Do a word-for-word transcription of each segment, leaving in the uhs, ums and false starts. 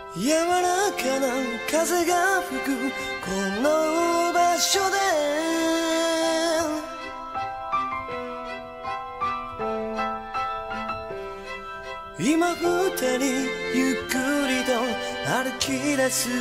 柔らかな風が吹くこの場所で今二人ゆっくりと歩き出す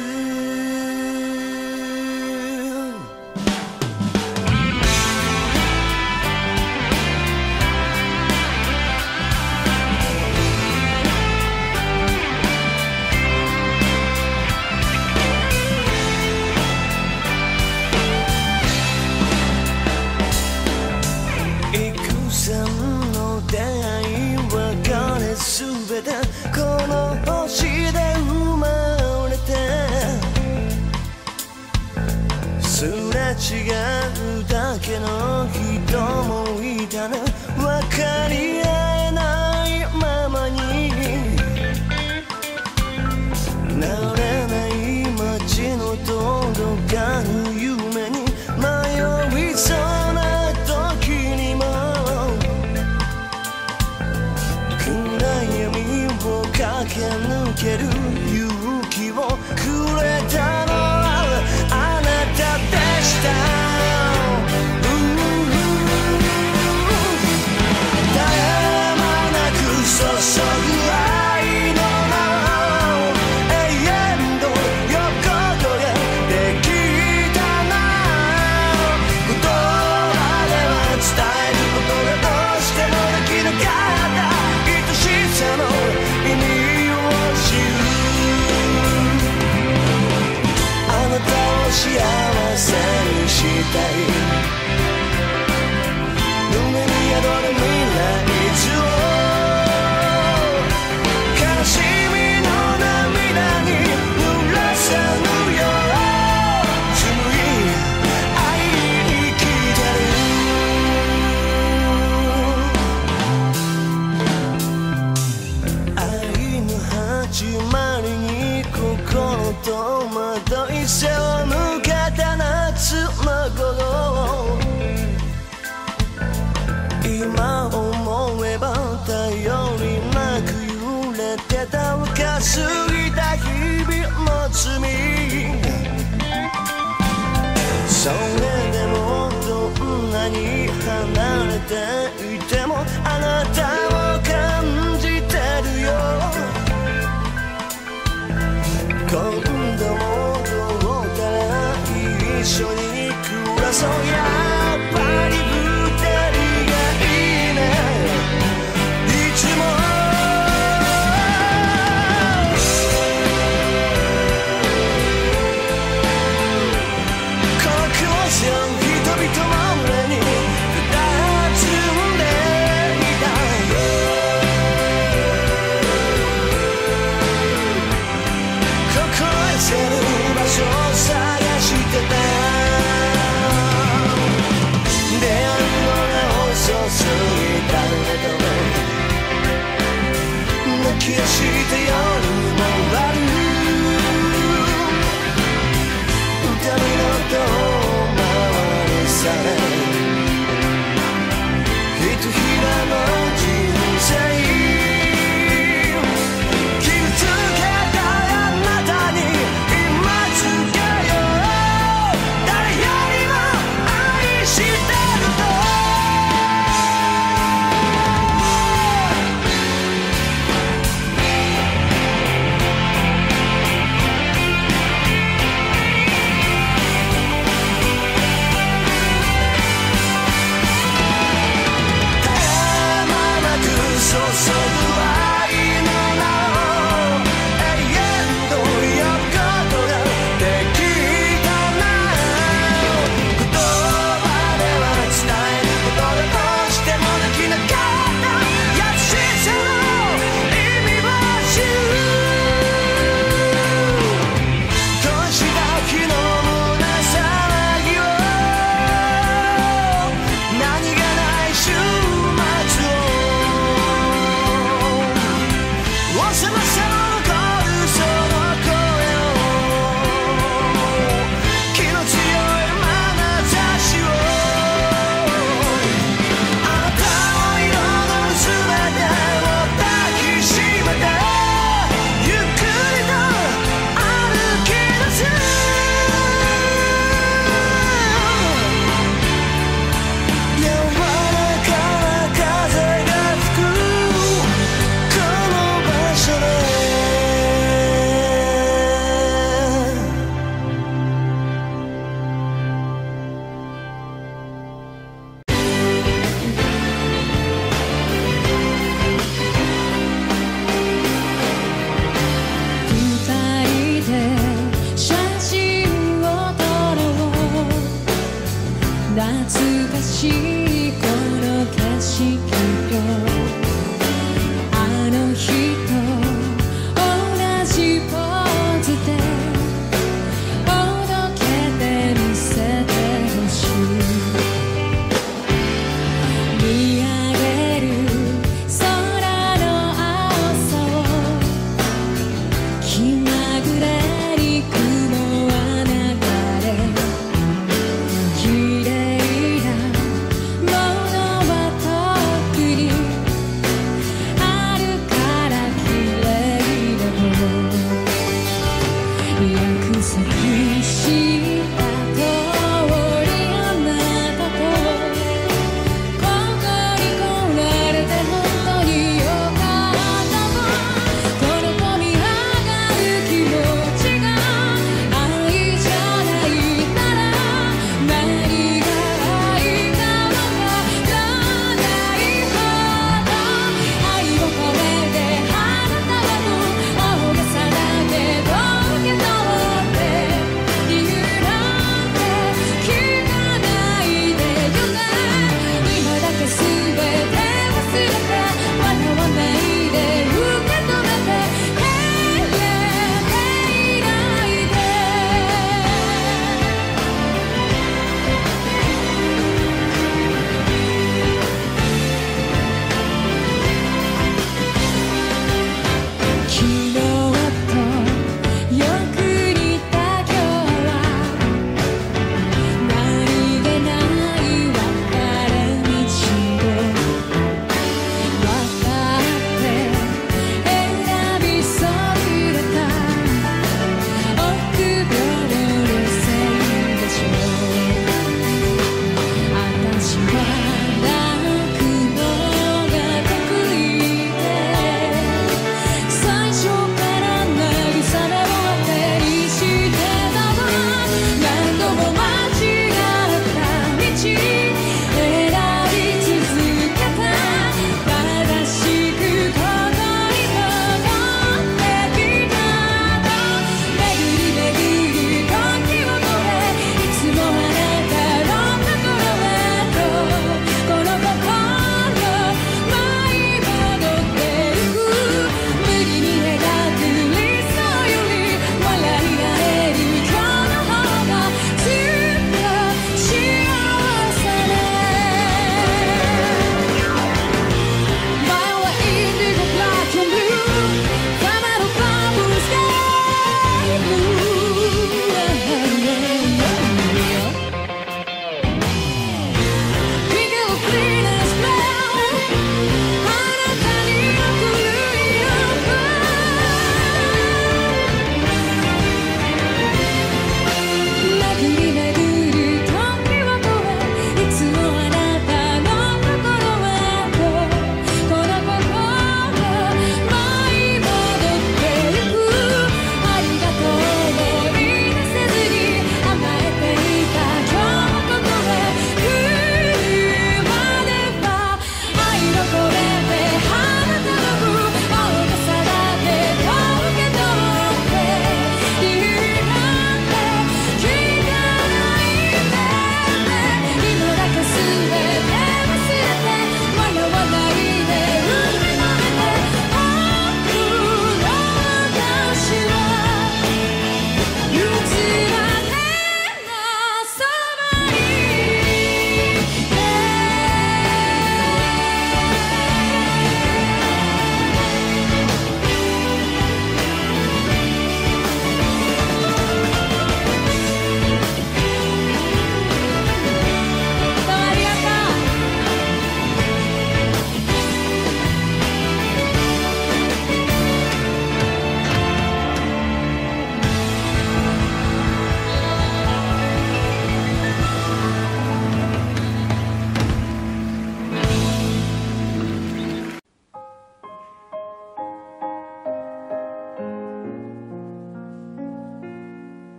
の出会い別れすべてこの星で生まれてすれ違うだけの人もいたね分かり合えないままに慣れない街の届かぬ夢に迷いそうな時にも駆け抜ける勇気をくれたのはあなたでした絶え間なく注ぐ愛の名を永遠の横取りできたな言葉では伝えることがどうしてもできなかった愛しさの意味あなたを幸せにしたい胸に宿る未来図を悲しみの涙に濡らさぬよう紡い愛に生きてる愛の始まりに心と惑い背を向けた夏の頃今思えば頼りなく揺れてた若すぎた日々の罪それでもどんなに離れていてもあなたを感じてるよ今度もどうかな一緒に暮らそうやっぱり二人がいいねいつもこの雲背負う人々の胸に佇んでいたせる場所を探してた出会うのが遅すぎたけど泣き出して夜も終わる痛みの遠回りされひとひらの人生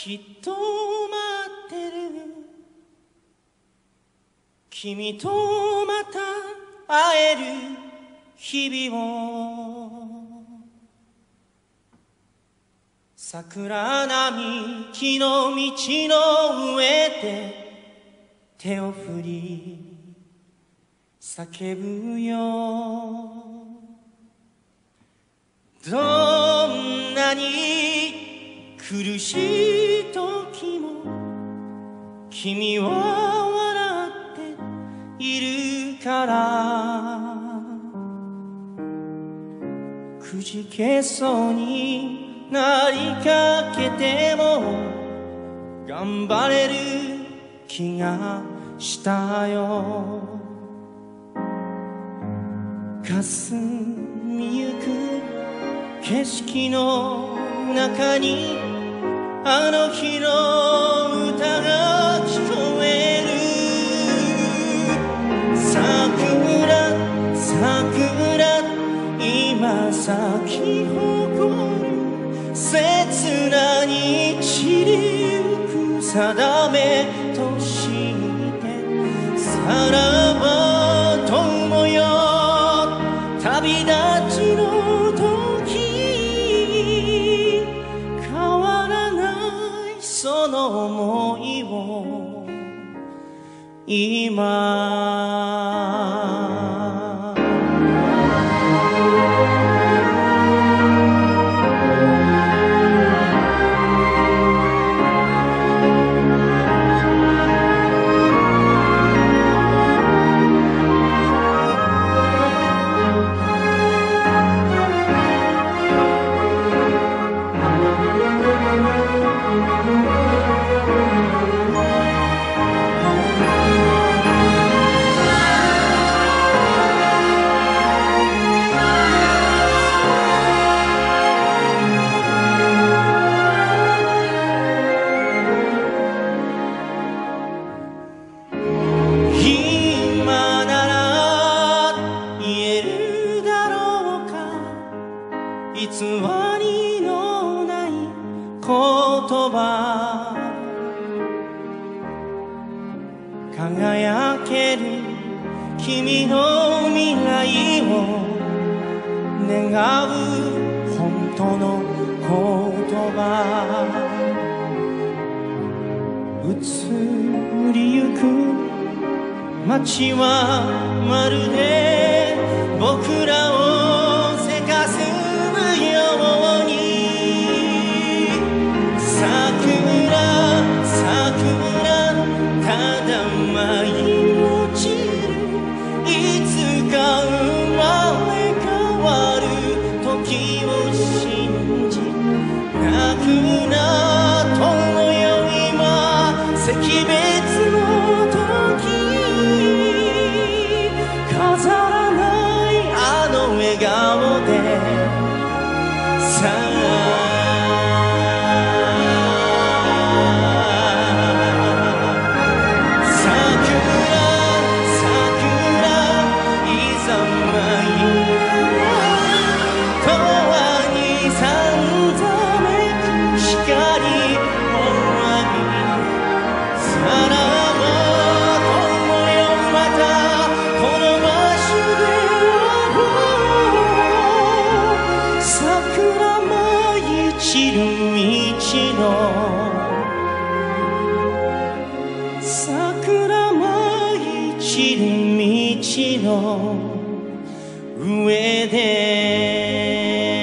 きっと待ってる君とまた会える日々を桜並木の道の上で手を振り叫ぶよどんなに苦しい時も君は笑っているからくじけそうになりかけても頑張れる気がしたよ霞みゆく景色の中にあの日の歌が聞こえる桜桜今咲き誇る切なに散りゆく定めとしてさらば友よ旅立ちの時変わらないその想いを今輝ける君の未来を願う本当の言葉移りゆく街はまるで僕らをせかすように桜桜ただ舞い落ちるいつか生まれ変わる時を信じ泣くな友よ今惜別の時飾らないあの笑顔でさあ桜舞い散る道の上で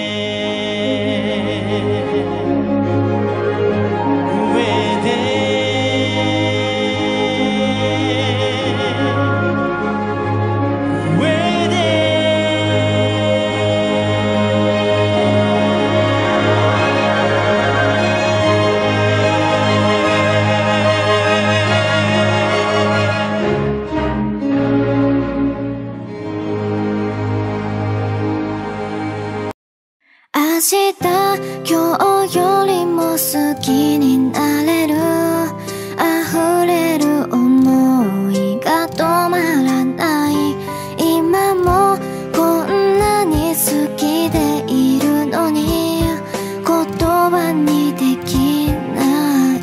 明日今日よりも好きになれる溢れる想いが止まらない今もこんなに好きでいるのに言葉にできない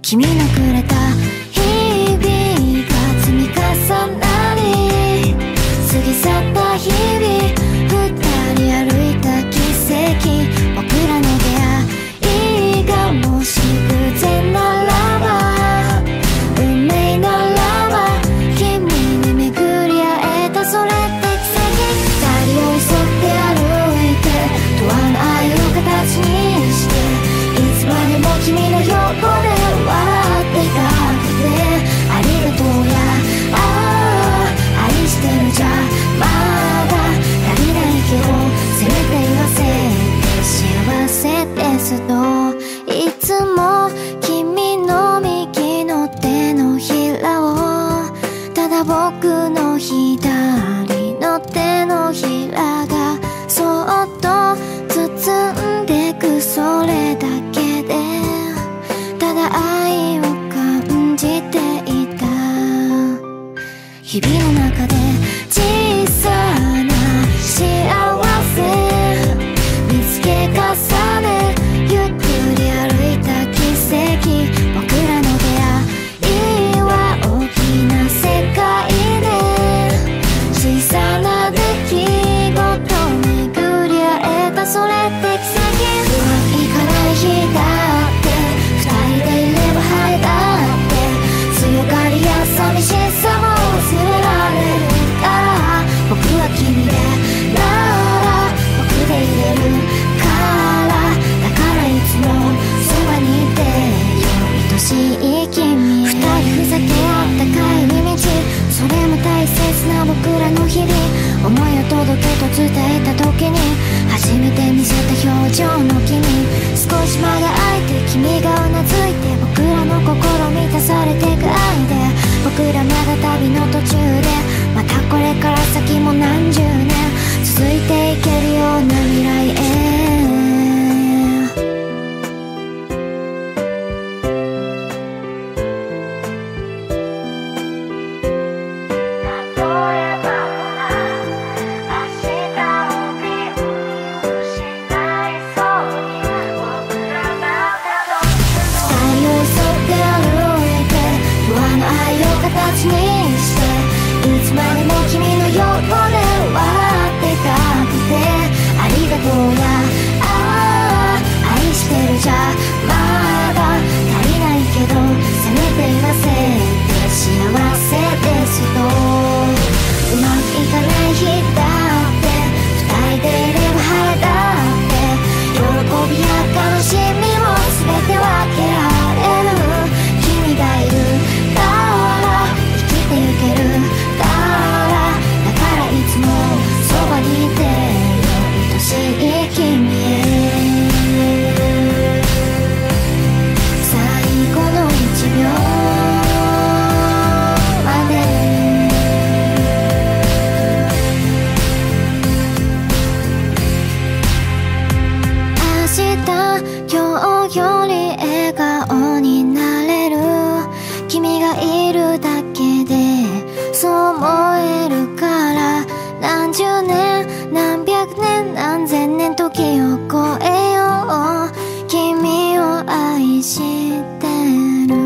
君のくれた日々が積み重なり過ぎ去った日々二人歩いた奇跡僕らの出会いがもし偶然ならば運命ならば君に巡り会えたそれって奇跡二人寄り添って歩いて永遠の愛を形にしていつまでも君の横で笑っていたくてありがとうやああ愛してるじゃまだ足りないけどせめて言わせて幸せですといつも君の右の手のひらをただ僕の左の手のひらがそっと包んでくそれだけでただ愛を感じていた日々の中で小さな幸せ見つけ重ねゆっくり歩いた奇跡僕らの出会いは大きな世界で小さな出来事巡り会えたそれって奇跡うまくいかない日だって二人でいれば晴れだって強がりや寂しさも忘れられるから僕は君でなら僕でいれるからだからいつもそばにいてよ愛しい君へ二人ふざけ合った帰り道それも大切な僕らの日々思いを届けと伝えた時に初めて見せた表情の君少し間が空いて君がうなずいて僕らの心満たされてく愛で僕らまだ旅の途中でまたこれから先も何十年続いていけるような未来へ形にしていつまでも君の横で笑っていたくてありがとうやああ愛してるじゃまだ足りないけどせめて言わせて幸せですとうまくいかない日だって二人でいれば晴れだって喜びや悲しみも全て分けられる君がいる生きてゆけるからだからいつもそばにいてよ愛しい君へ最後の一秒まで明日今日より笑顔になれる君がいるだけでそう思えるから何十年何百年何千年時を超えよう君を愛してる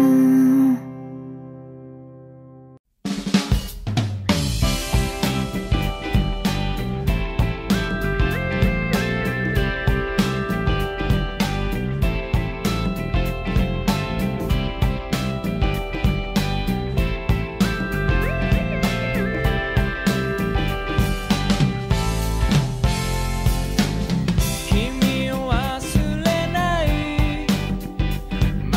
君を忘れない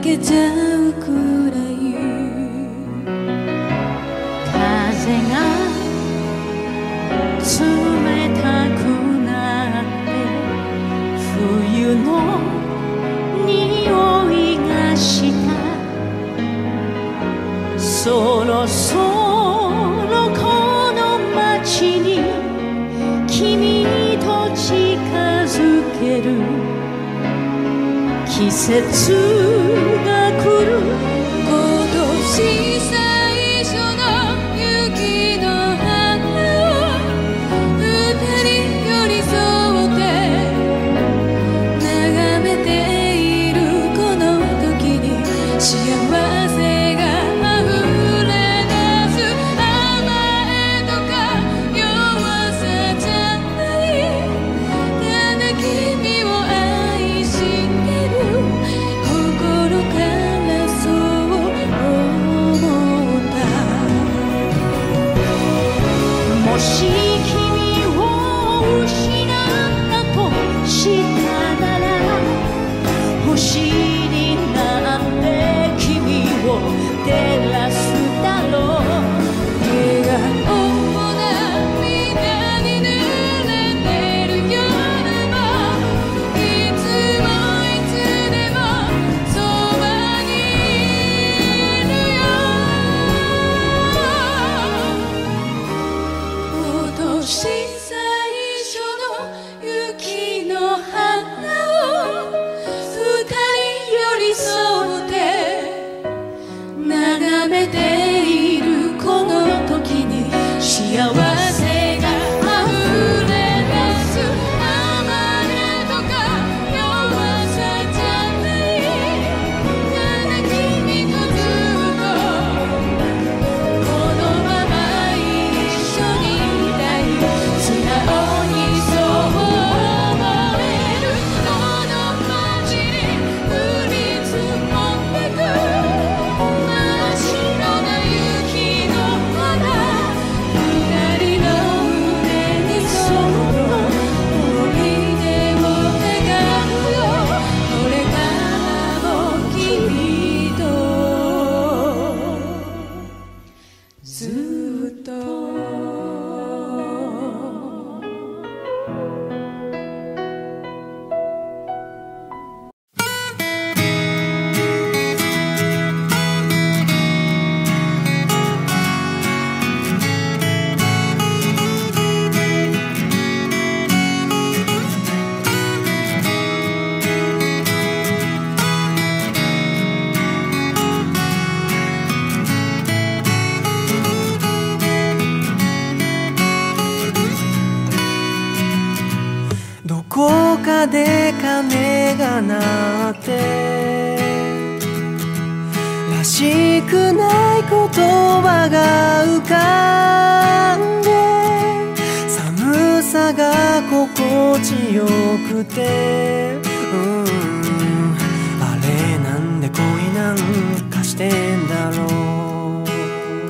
けちゃうくらい風が冷たくなって冬の匂いがしたそろそろこの街に君と近づける季節が来る今年最初の雪の花を二人寄り添って眺めているこの時に幸せが溢れ出す甘えとか弱さじゃないただ君を愛してる心からそう思ったもし君を失ったとしたなら星になって君を照らすだろう笑顔も涙に濡れてる夜もいつもいつでもそばにいるよ今年最初の雪の花を二人寄り添って眺めているこの時に幸せが溢れ出す甘えとか弱さじゃないただ君とずっとこのまま一緒にいたい素直にそう思えるこの街に降り積もってく真っ白な雪の花二人の胸にその思い出を描くよこれからも君とずっとどこかで鐘が鳴ってらしくない言葉が浮かんで寒さが心地よくてうんあれなんで恋なんかしてんだろう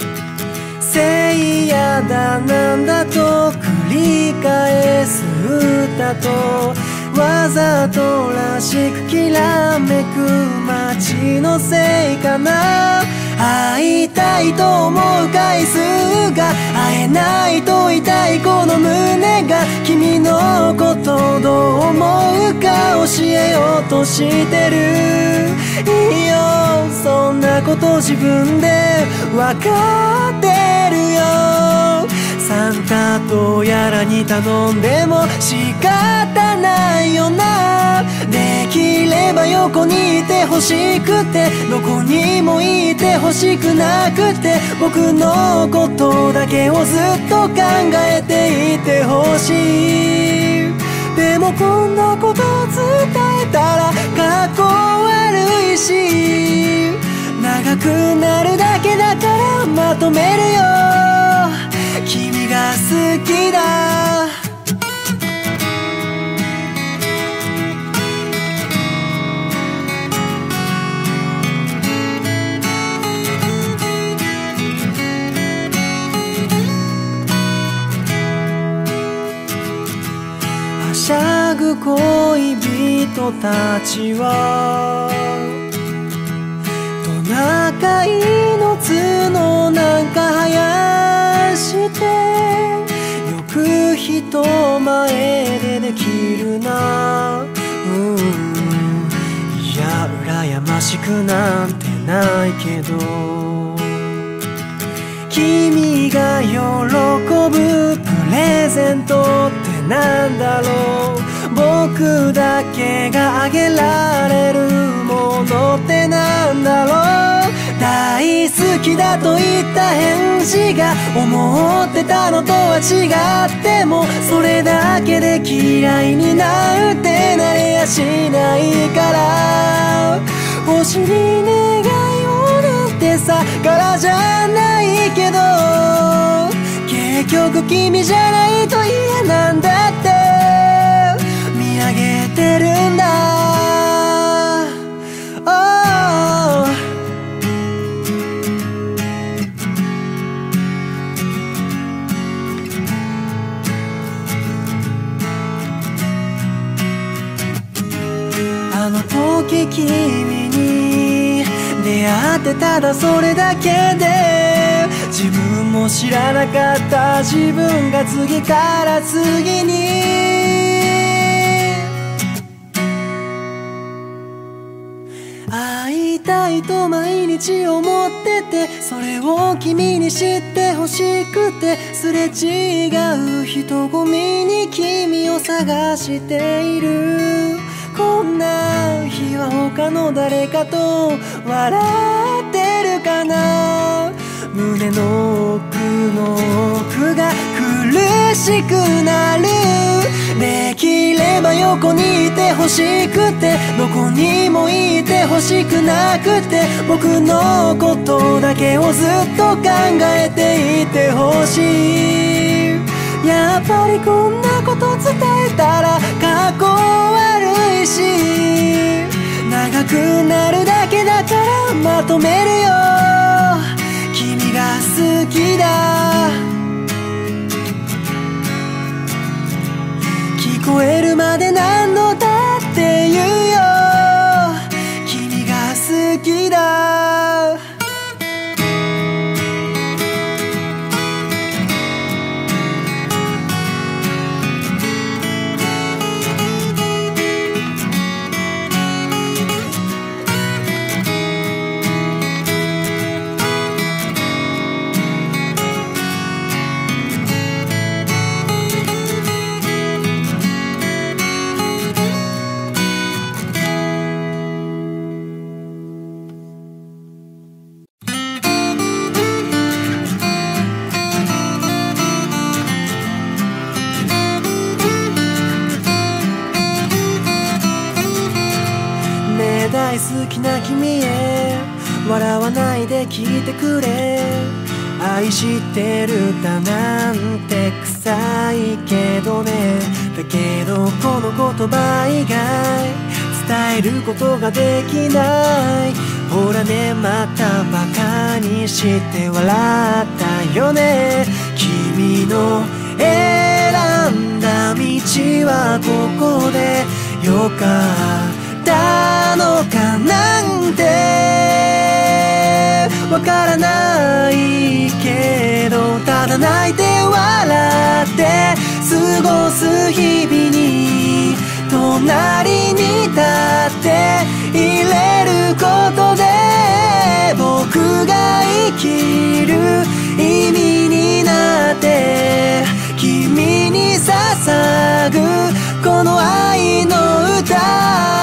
せいやだなんだと繰り返す歌とわざとらしくきらめく街のせいかな会いたいと思う回数が会えないと痛いこの胸が君のことどう思うか教えようとしてるいいよそんなこと自分でわかってるよサンタとやらに頼んでも仕方ないよなできれば横にいてほしくてどこにもいてほしくなくて僕のことだけをずっと考えていてほしいでもこんなこと伝えたらかっこ悪いし長くなるだけだからまとめるよ君が好きだはしゃぐ恋人たちは赤いの角なんか生やしてよく人前でできるな、うん、いや羨ましくなんてないけど、君が喜ぶプレゼントってなんだろう、僕だけがあげられるものってなんだろう、大好きだと言った返事が思ってたのとは違っても、それだけで嫌いになんてなれやしないから、星に願いをなんてさからじゃないけど、結局君じゃないと嫌なんだって見上げてるんだ、oh、あの時君に出会ってただそれだけで、自分も知らなかった自分が次から次に会いたいと毎日思ってて、それを君に知ってほしくて、すれ違う人混みに君を探している、こんな日は他の誰かと笑ってるかな、胸の奥の奥が苦しくなる、できれば横にいてほしくて、どこにもいてほしくなくて、僕のことだけをずっと考えていてほしい、やっぱりこんなこと伝えたらかっこ悪いし、長くなるだけだからまとめるよ、君が好きだ、聞こえるまで何度だって言うよ、君が好きだ、大好きな君へ笑わないで聞いてくれ、愛してるだなんて臭いけどね、だけどこの言葉以外伝えることができない、ほらねまたバカにして笑ったよね、君の選んだ道はここでよかったのかなんてわからないけど、ただ泣いて笑って過ごす日々に隣に立っていれることで、僕が生きる意味になって君に捧ぐこの愛の歌、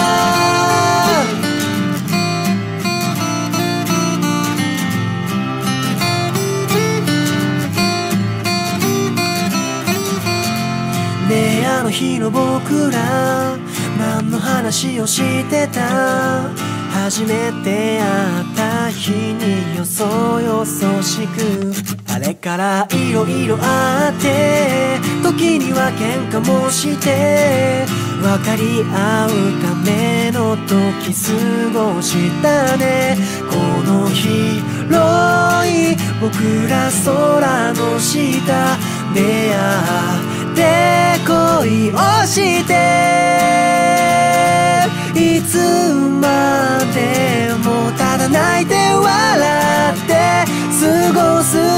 ねえあの日の僕ら何の話をしてた、初めて会った日によそよそしく、あれからいろいろあって時には喧嘩もして分かり合うための時過ごしたね、この広い僕ら空の下出会って恋をして、いつまでもただ泣いて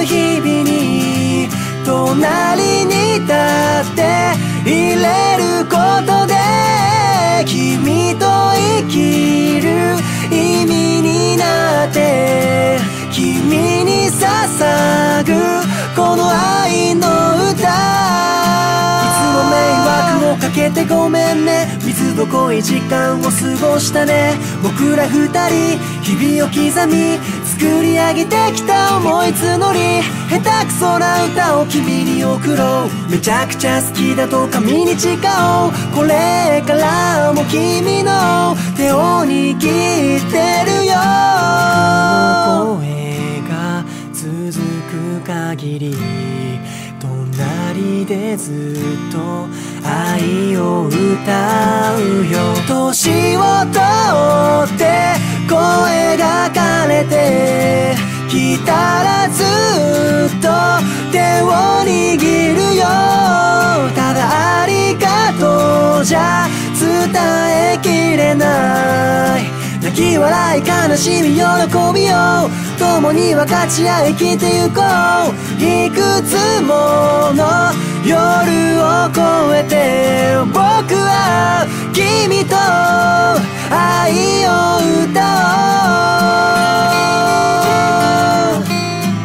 日々に隣に立っていれることで君と生きる意味になって君に捧ぐこの愛の歌。いつも迷惑をかけてごめんね。水の濃い時間を過ごしたね。僕ら二人日々を刻み作り上げてきた思い募り、下手くそな歌を君に送ろう。めちゃくちゃ好きだと紙に誓おう。これからも君の手を握ってるよ。声が続く限り隣でずっと愛を歌うよ。年を取って声が枯れてきたらずっと手を握るよ。ただありがとうじゃ伝えきれない。泣き笑い悲しみ喜びを共に分かち合い生きてゆこう。いくつもの夜を越えて僕は君と愛を歌おう。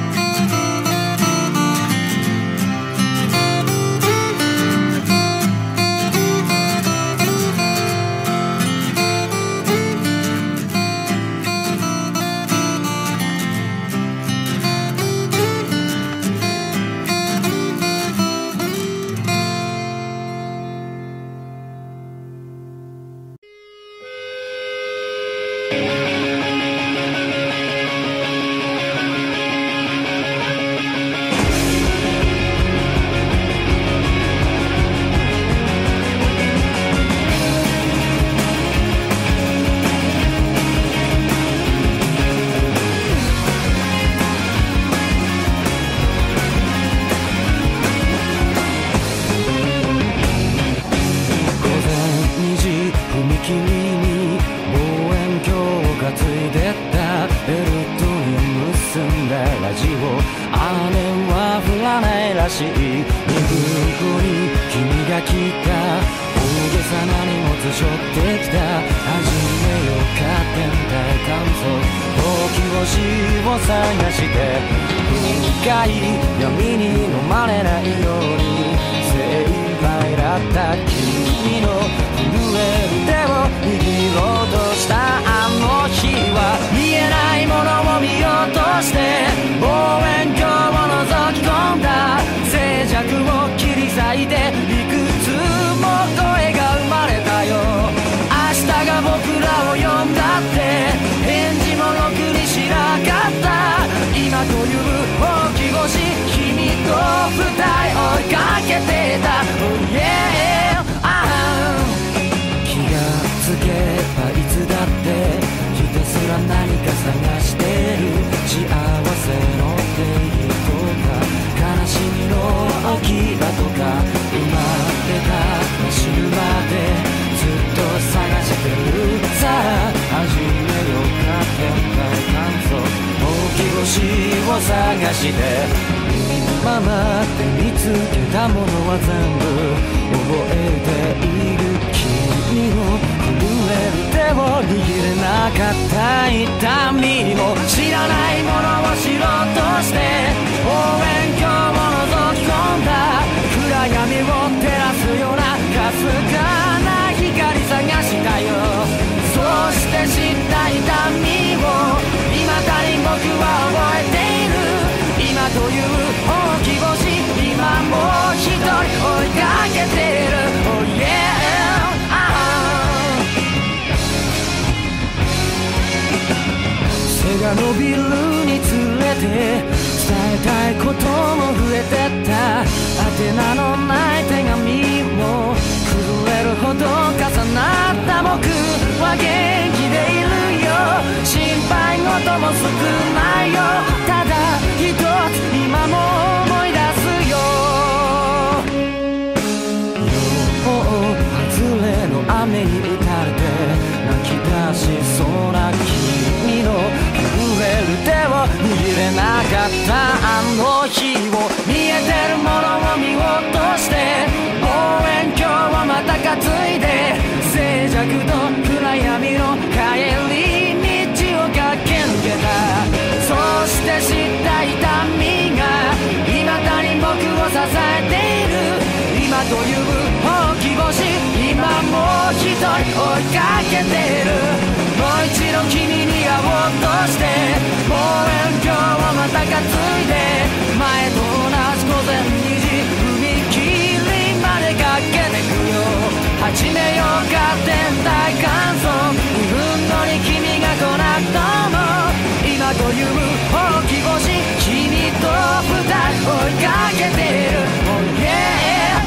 探して今まで見つけたものは全部覚えている。君の震える手を握れなかった痛みも知らないものを知ろうとして望遠鏡を覗き込んだ暗闇を照らすようなかすかな光探したよ。そして知った痛みを未だに僕は覚えている。今という大き星今もう一人追いかけてる。Oh yeah、ah、背が伸びるにつれて伝えたいことも増えてった。宛名のない手紙も震えるほど重なった僕は元気でいるよ。心配事も少ないよ。ただ一つ今も思い出すよ。予報外れの雨に打たれて泣き出しそうな君の震える手を握れなかったあのえている今というほうき星今もう一人追いかけているもう一度君に会おうとして望遠鏡をまた担いで前と同じ午前にじ踏切までかけてくよ始めようか天体観測にふん後に君が来なくとも今というほうき星君と二人追いかけている Oh yeah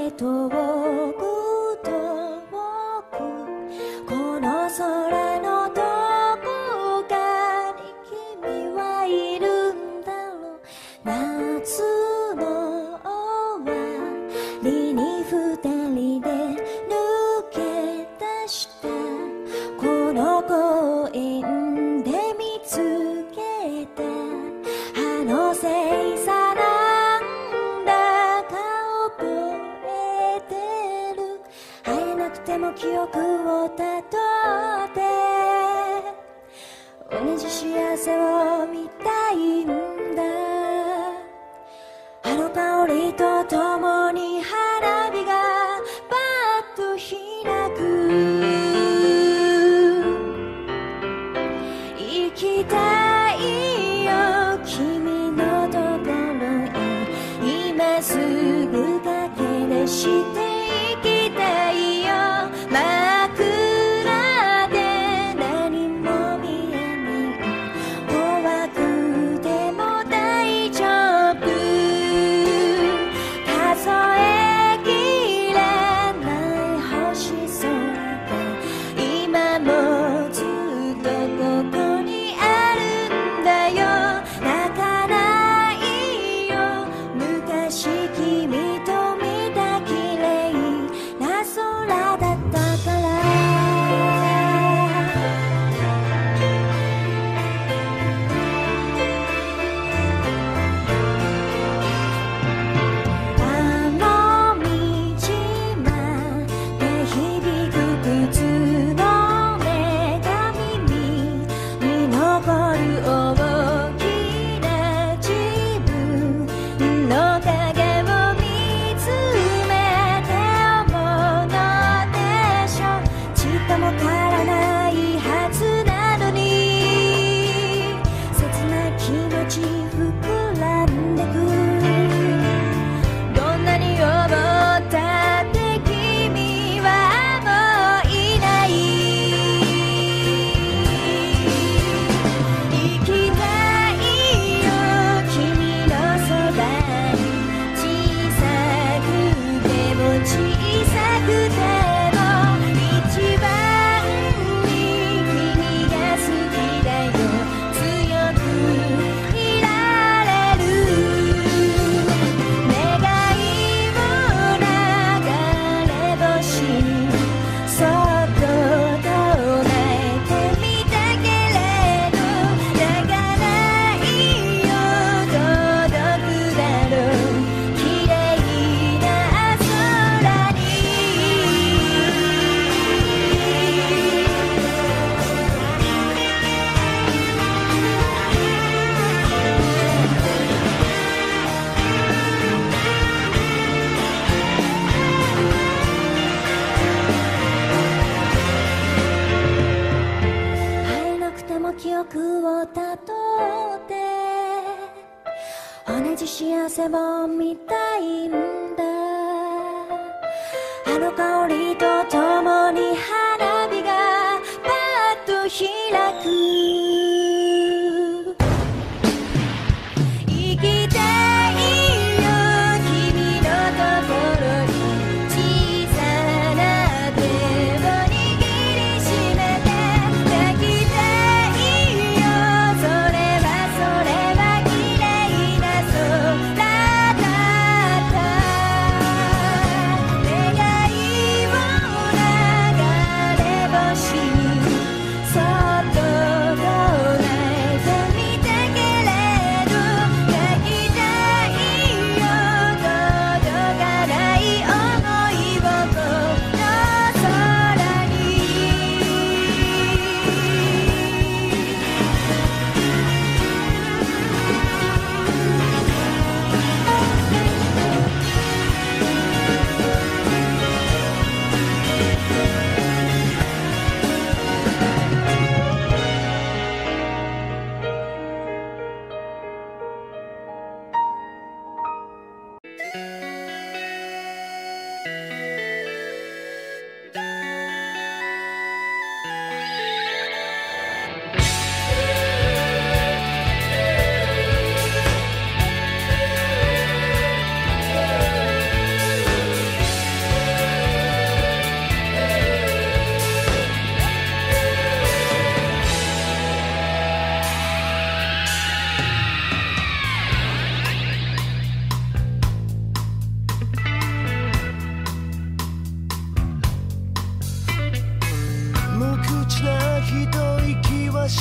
て遠く遠くこの空のどこかに君はいるんだろう。夏の終わりに二人で抜け出したこの公園で見つけたあの星座なんだか覚えてる。会えなくても記憶をたどって同じ幸せを見たいんだ。あの香りとともに花火がパッと開く。行きたいよ君のところへ今すぐ駆け出して行きたいよ。真っ暗で何も見えない怖くても大丈夫。数えきれない星空が今もずっとここにあるんだよ。泣かないよ昔君と見た綺麗な空だったから。あの道まで響く靴の音が耳に残る大きな自分の影を見つめて思うのでしょう。ちっとも変わらないはずなのに切ない気持ち膨らんでく。どんなに思ったって君はもういない。行きたいよ君のそばに小さくても小さくても一番に君が好きだよ。強くいられる願いも流れ星にそっと唱えてみたけれど泣かないよ届くだろう綺麗な空に。会えなくても記憶をたどって同じ幸せを見たいんだ。あの香りとともに花火がパッと開く。行きたいよ君のところに小さな手を握りしめて抱きたいよ。それはそれは綺麗な空だった。願いを流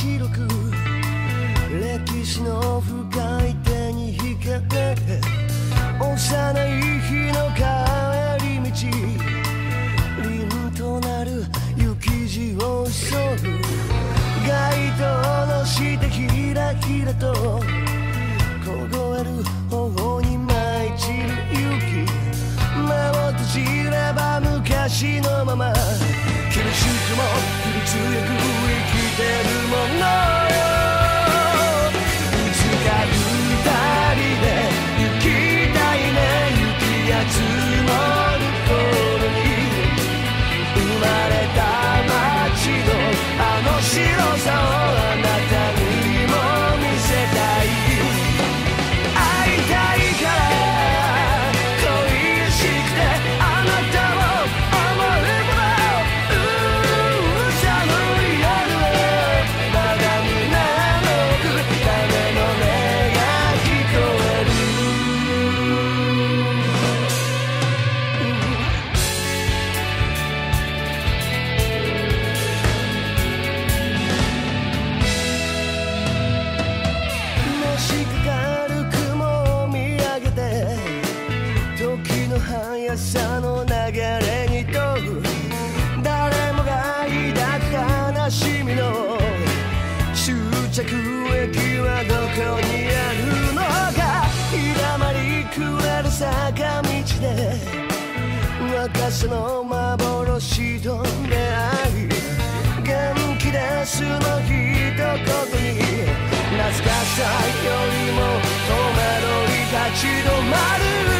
白く歴史の深い手に引けて幼い日の帰り道凛となる雪地を急ぐ街灯の下ひらひらと凍える頬に舞い散る雪目を閉じれば昔のまま厳しくも振り強く生きてるものよいつか二人で行きたいね雪が積もる頃に生まれた街のあの白さをあなたにも見せたい会いたいから恋しくてあなたを思うほど寒い夜はまだ胸の奥鐘の音が聞こえるのしかかる雲を見上げて時の速さの流れに問う誰もが抱く悲しみの終着駅はどこにあるのか日だまりくれる坂道で若さの幻と出会い元気ですの一言に懐かしさよりも戸惑い立ち止まる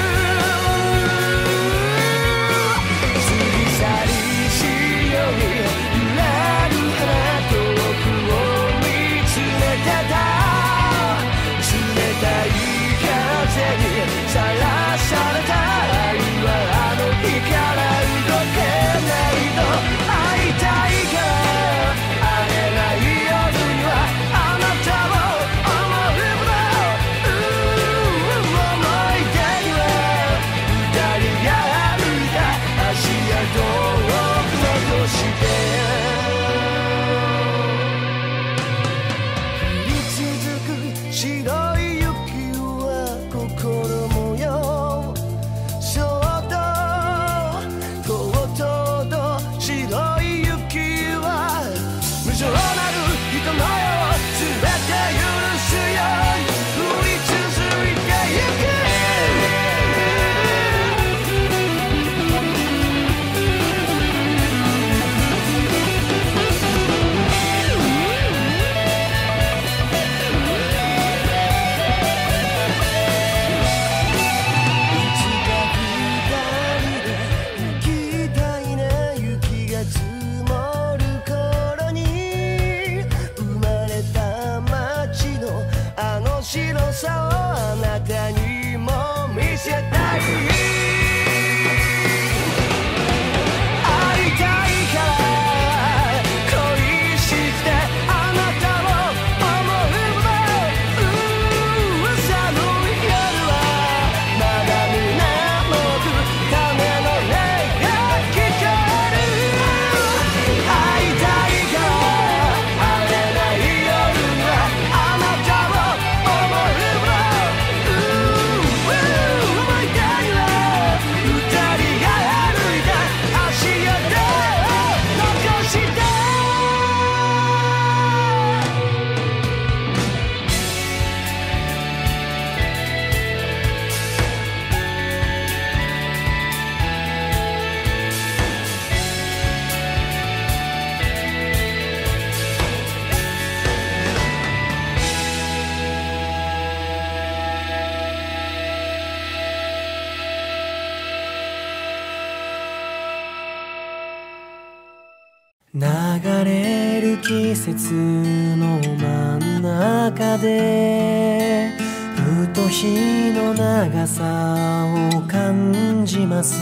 過ぎ去りしように揺れる花遠くを見つめてた冷たい風にさらされた愛はあの日から動けないと会いたいから会えない夜にはあなたを思うほど思い出には二人が歩いた足跡を残して降り続く白い雪は心もよそっととうとうと白い雪は無情なる人の世を全て許すように降り続いてゆく白さをあなたにも見せたい会いたいから恋してあなたを思うほど寒い夜はまだ胸の奥鐘の音が聞こえる会いたいから会えない夜にはあなたを流れる季節の真ん中でふと日の長さを感じます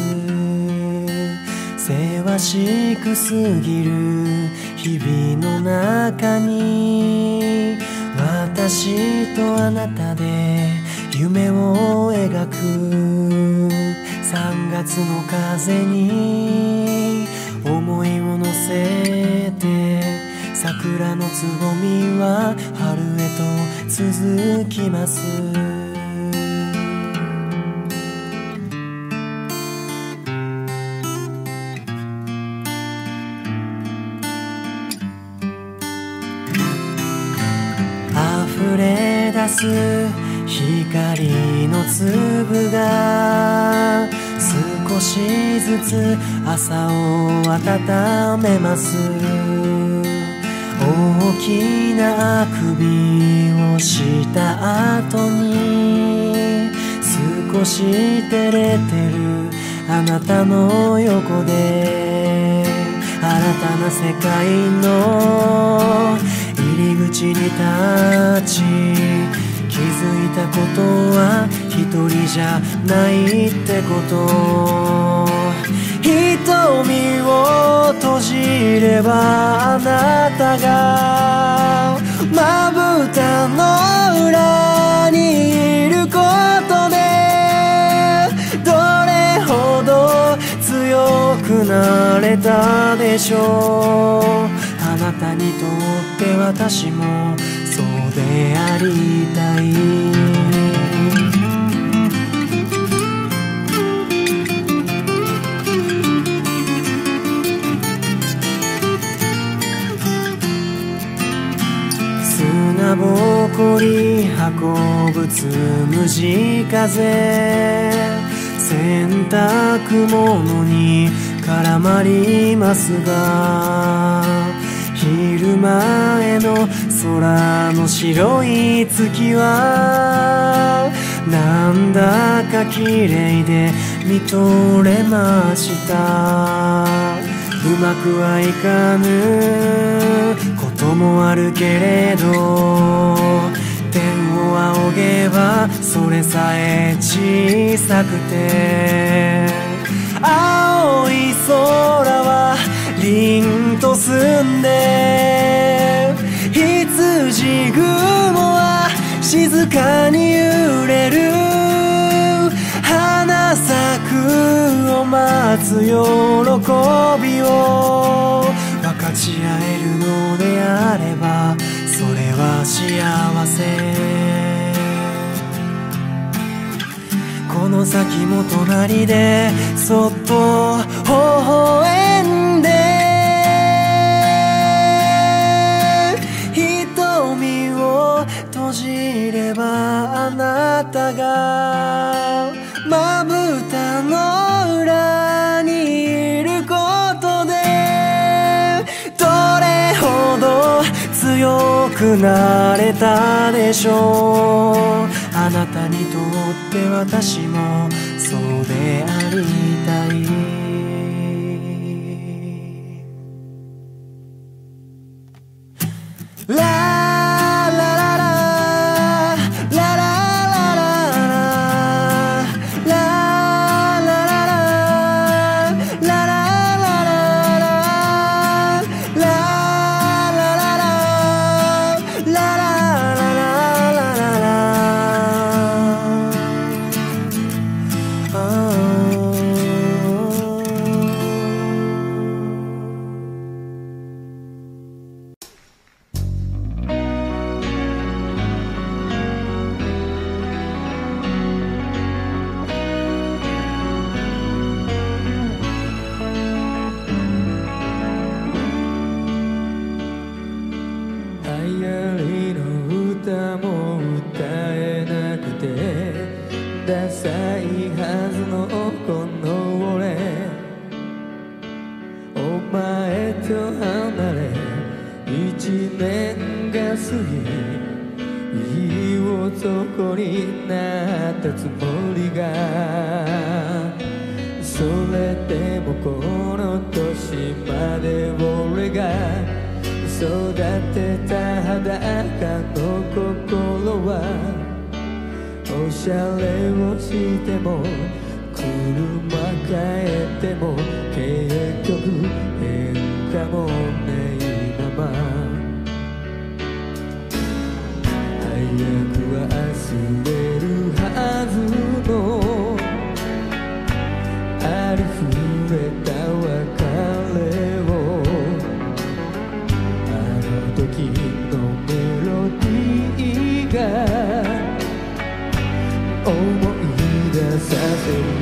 せわしく過ぎる日々の中に私とあなたで夢を描くさんがつの風に思いを乗せて桜のつぼみは春へと続きます。溢れ出す光の粒が少しずつ朝を温めます。大きなあくびをした後に少し照れてるあなたの横で新たな世界の入り口に立ち気づいたことは一人じゃないってこと。瞳を閉じればあなたがまぶたの裏にいることでどれほど強くなれたでしょう。あなたにとって私もそうでありたい。砂ぼこり運ぶつむじ風洗濯物に絡まりますが昼前の空の白い月はなんだか綺麗で見とれました。うまくはいかぬこともあるけれど天を仰げばそれさえ小さくて青い空は凛と澄んで羊雲は静かに揺れる花咲くを待つ喜びを分かち合えるのであればそれは幸せ。この先も隣でそっと微笑んで瞳を閉じればあなたがまぶたの裏にいることでどれほど強くなれたでしょう。あなたにとって私もそうでありたい。ラありふれた別れをあのせる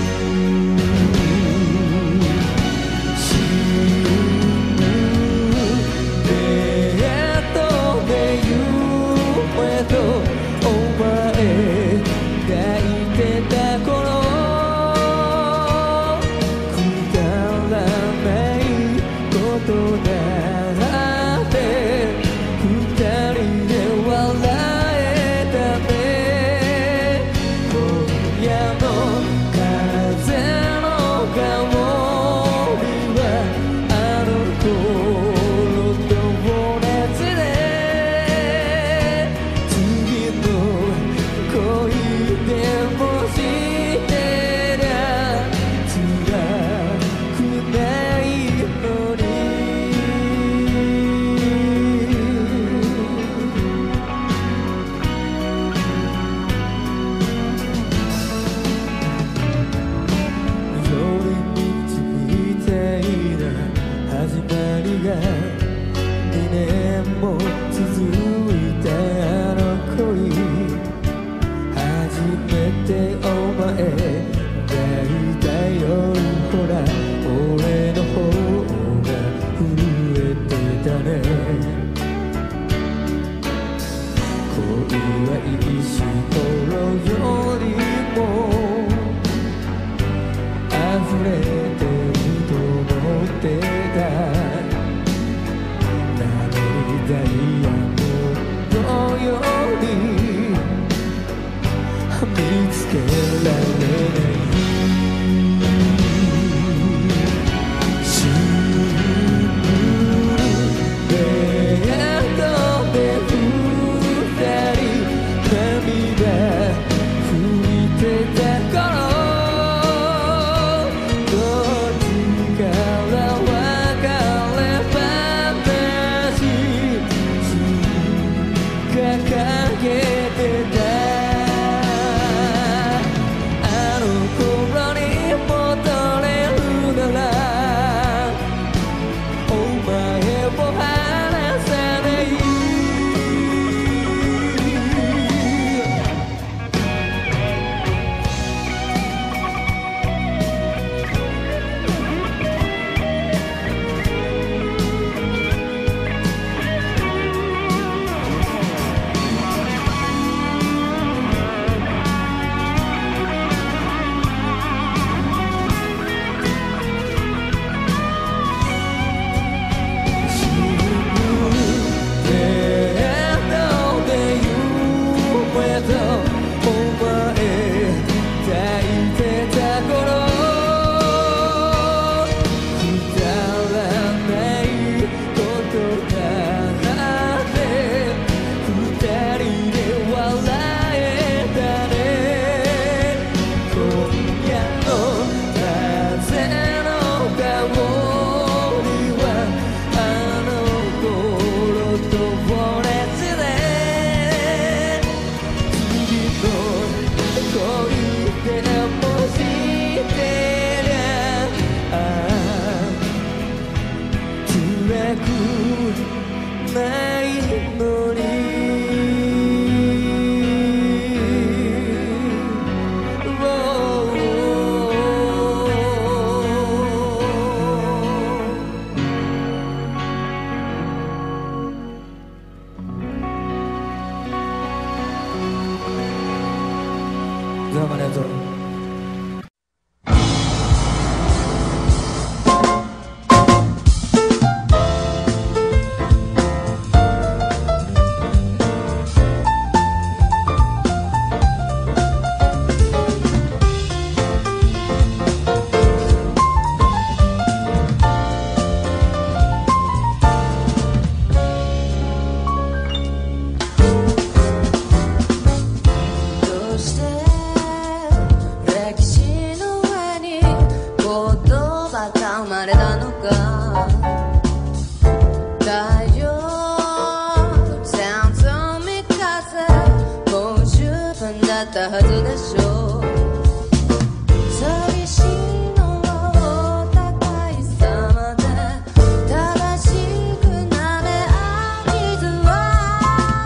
どうもありがとう。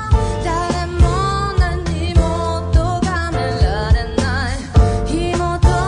火元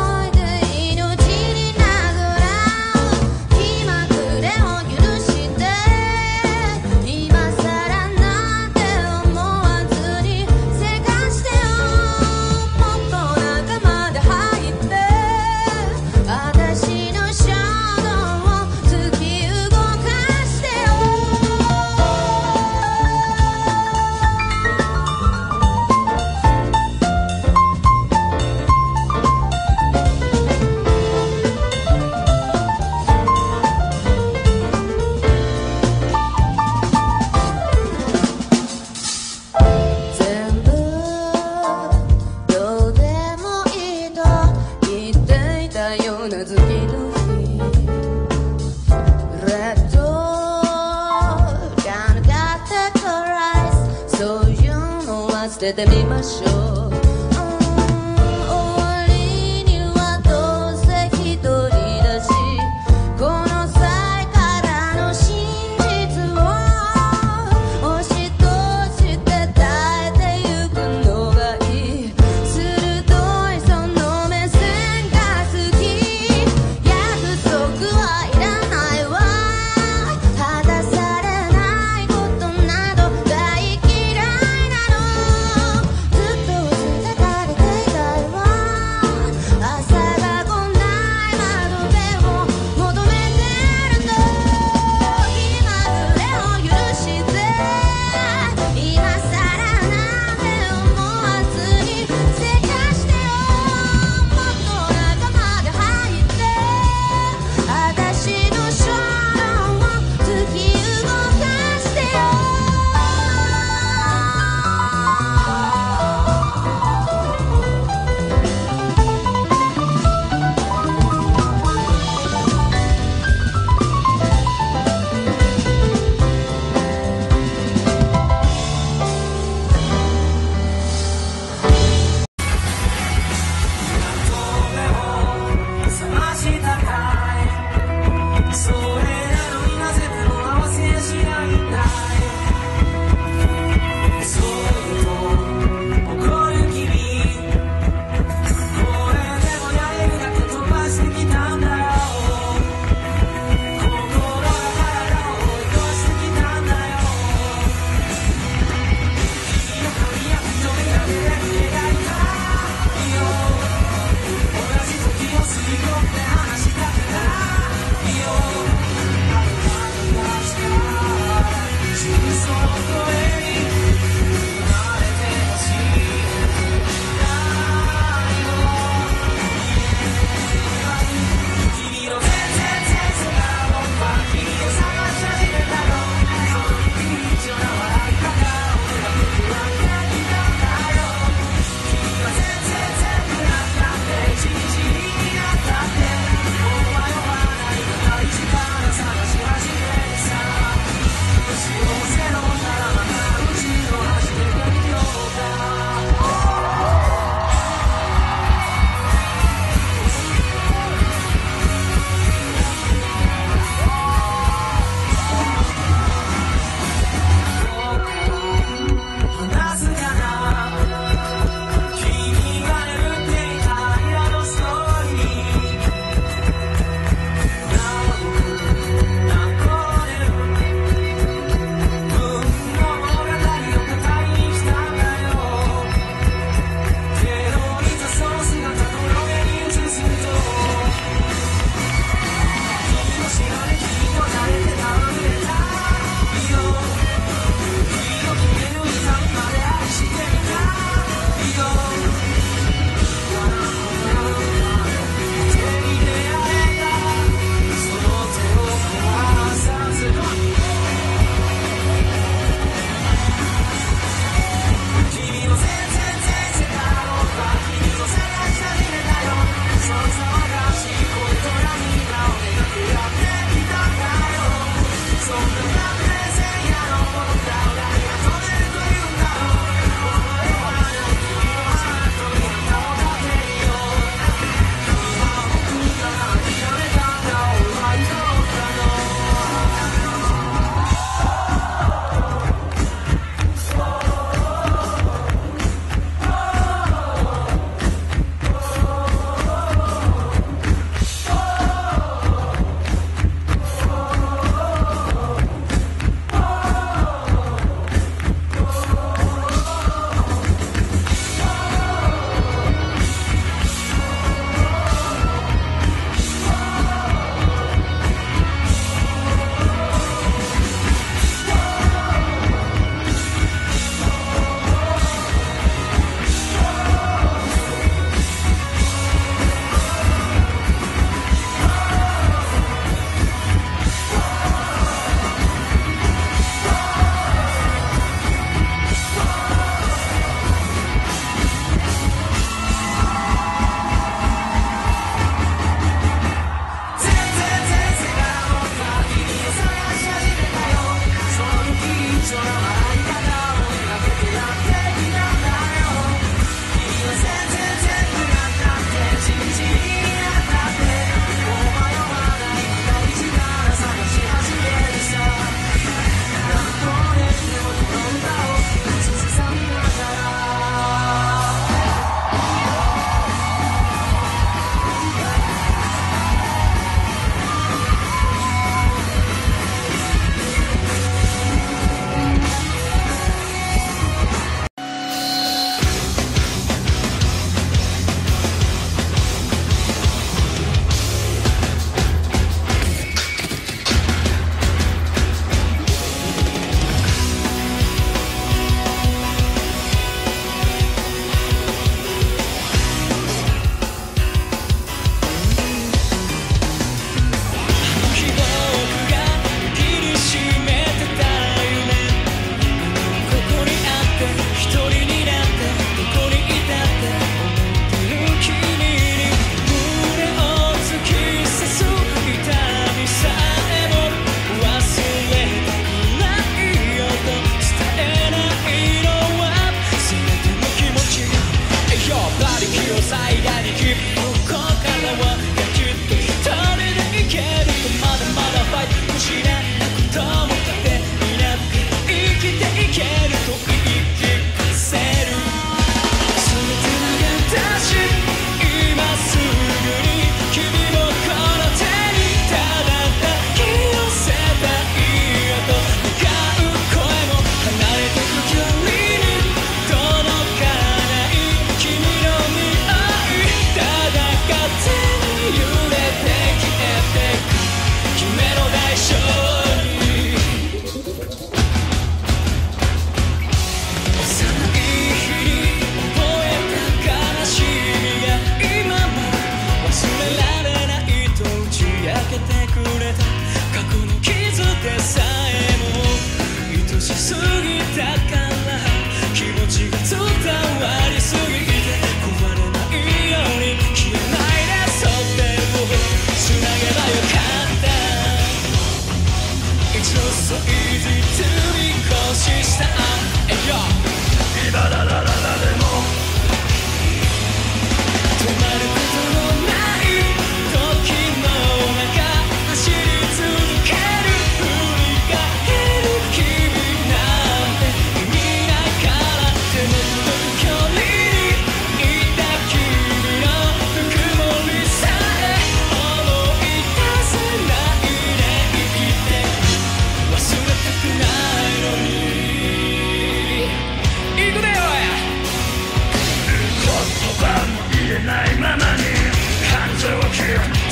なような月の日 Red door Gonna categorize そういうのは捨ててみましょうずっと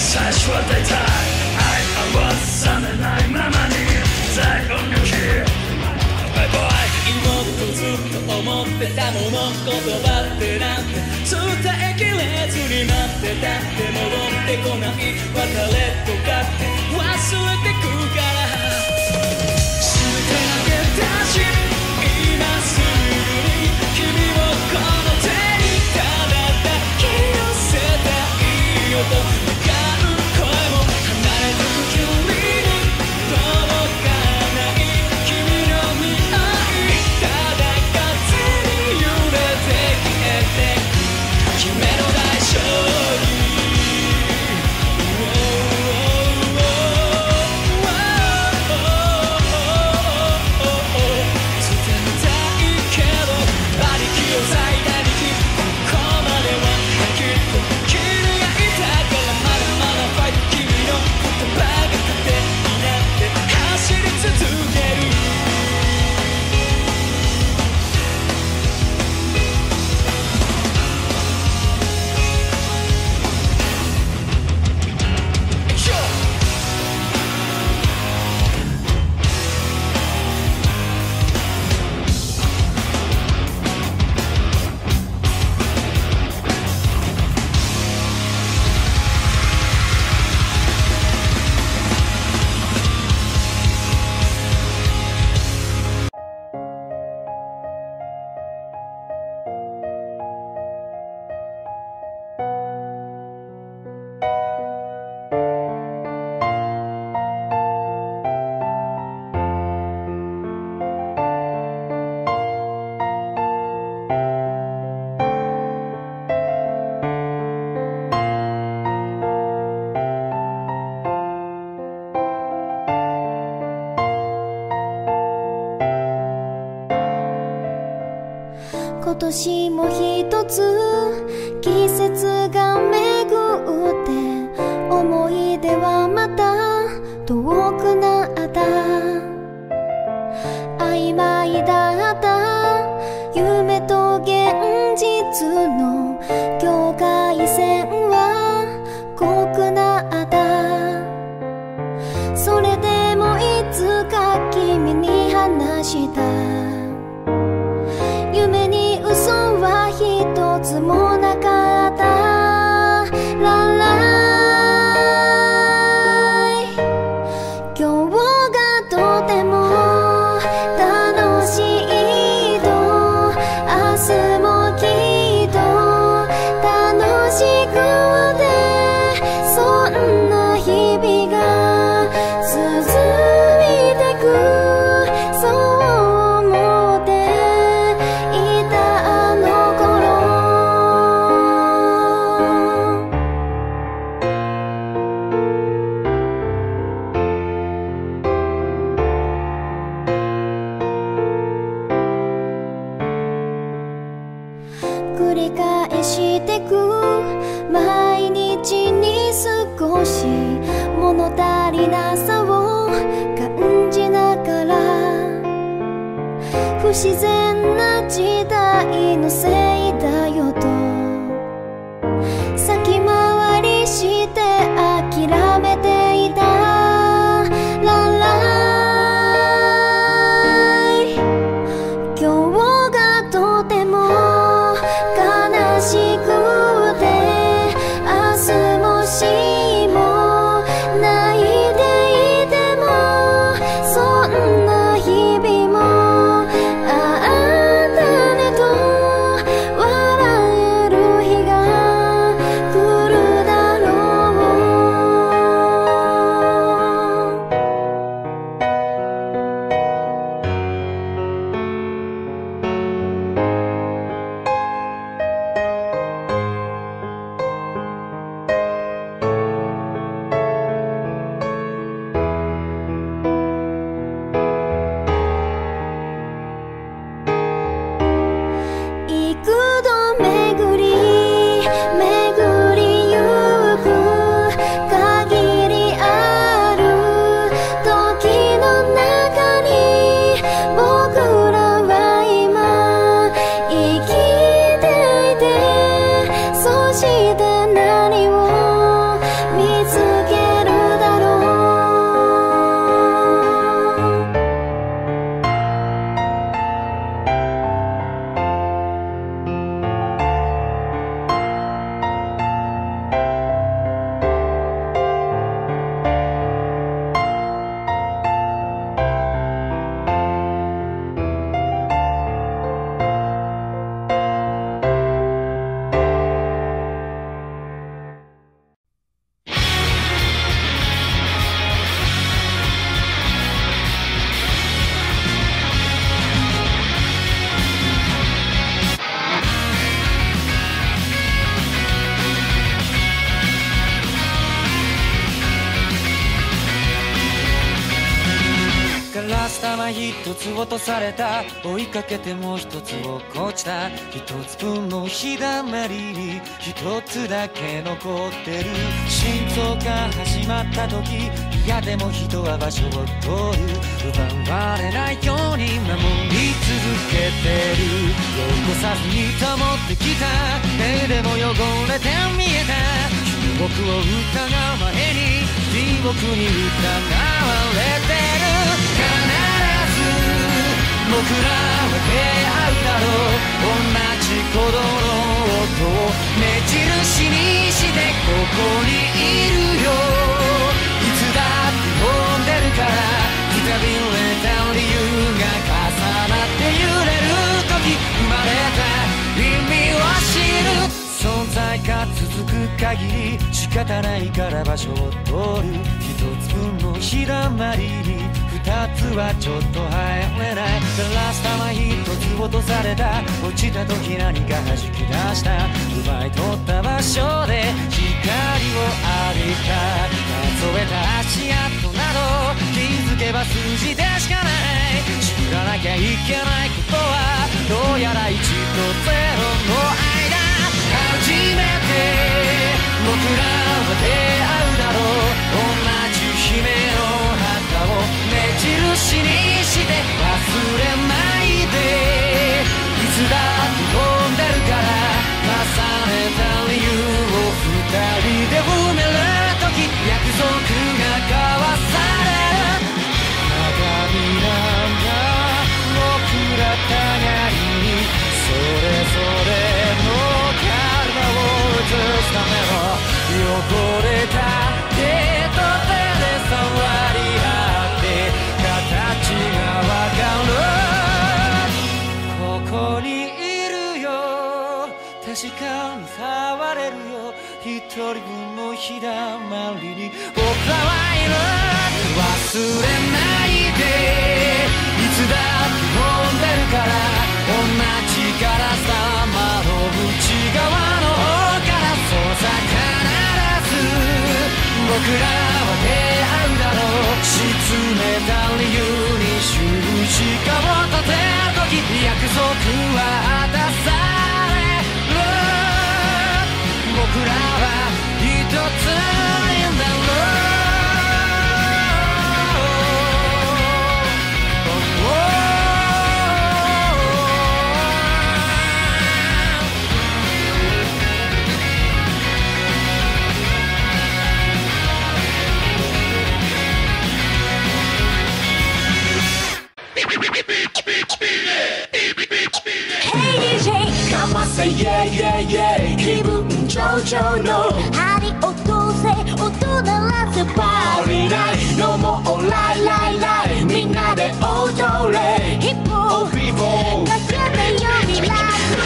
最初は大体愛は冷めないままに最後の日バイバイ妹ずっと思ってたもの言葉ってなんて伝えきれずになってたって戻ってこない別れとかって忘れてくから全て投げ出し今すぐに君をこの手にただ抱き寄せたいよと願う声も離れてく距離に届かない君の未来ただ風に揺れて消えてく夢の代償に今年も一つ季節が巡って思い出はまた遠くなった曖昧だった夢と現実の境界線は濃くなったそれでもいつか君に話した夢に嘘は一つもなかったラライ今日がとても楽しいと明日もきっと楽しくてそんな日々が続いてくそう思っていたあの頃繰り返してく毎日に少し物足りなさを感じながら不自然な時代のせいだよと先回りして諦めていたラライ今日がとても悲しくて明日もしも泣いていてもそんな日々もあったねとス玉一つ落とされた、追いかけてもう一つ落っこちた、一つ分の日だまりに一つだけ残ってる。心臓が始まった時、嫌でも人は場所を取る。奪われないように守り続けてる。汚さずに保ってきた目でも汚れて見えた。僕を疑う前に地獄に疑われてる。必ず僕らは出会うだろう。同じ鼓動の音を目印にしてここにいるよ。いつだって飛んでるから、くたびれた理由が重なって揺れる時、生まれた意味を知る。存在が続く限り仕方ないから場所を取る。一つ分の日だまりに二つはちょっと入れない。ガラス玉一つ落とされた、落ちた時何か弾き出した。奪い取った場所で光を浴びた。数えた足跡など気づけば数字でしかない。知らなきゃいけないことはどうやらいちとゼロの間。初めて僕らは出会うだろう。同じ夢の旗を目印にして忘れないで。いつだって飛んでるから、重ねた理由を二人で埋める時、約束が交わされる。鏡なんだ僕ら互いに、それぞれの映すための汚れた手と手で触り合って形がわかる。ここにいるよ、確かに触れるよ。一人分の日だまりに僕らはいる。忘れないで、いつだって飛んでるから、同じガラス玉の内側の方から。そうさ、必ず僕らは出会うだろう。沈めた理由に十字架を立てる時、約束は果たされる。僕らは一つになる。 イェイイェイイェイ、気分上々の針落とせ音鳴らせパーリーナイト。 のもライライライ、みんなで踊れ。 ヒップホップヒップホップかけてよ未来の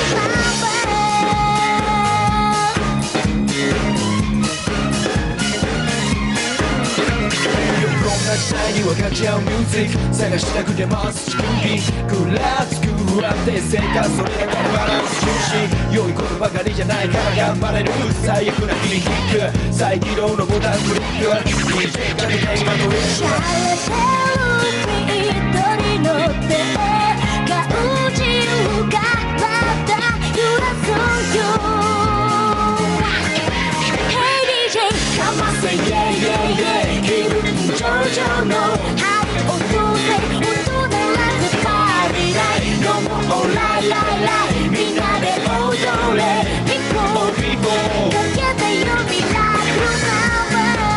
時代に分かち合うミュージック探したくてます地球儀クラスクラって生活、それだけバランス重視。良いことばかりじゃないから頑張れる。最悪な日にキック、再起動のボタンクリック、 ディージェー が出て今のリシャレてる一人乗ってが宇宙から揺らそうよ。 Hey ディージェーかませイェイイェイイェイ、気分上々の針落とせ音鳴らせパーリーナイト。 のもライライライ、みんなで踊れ。 ヒップホップヒップホップかけてよ未来のナンバー。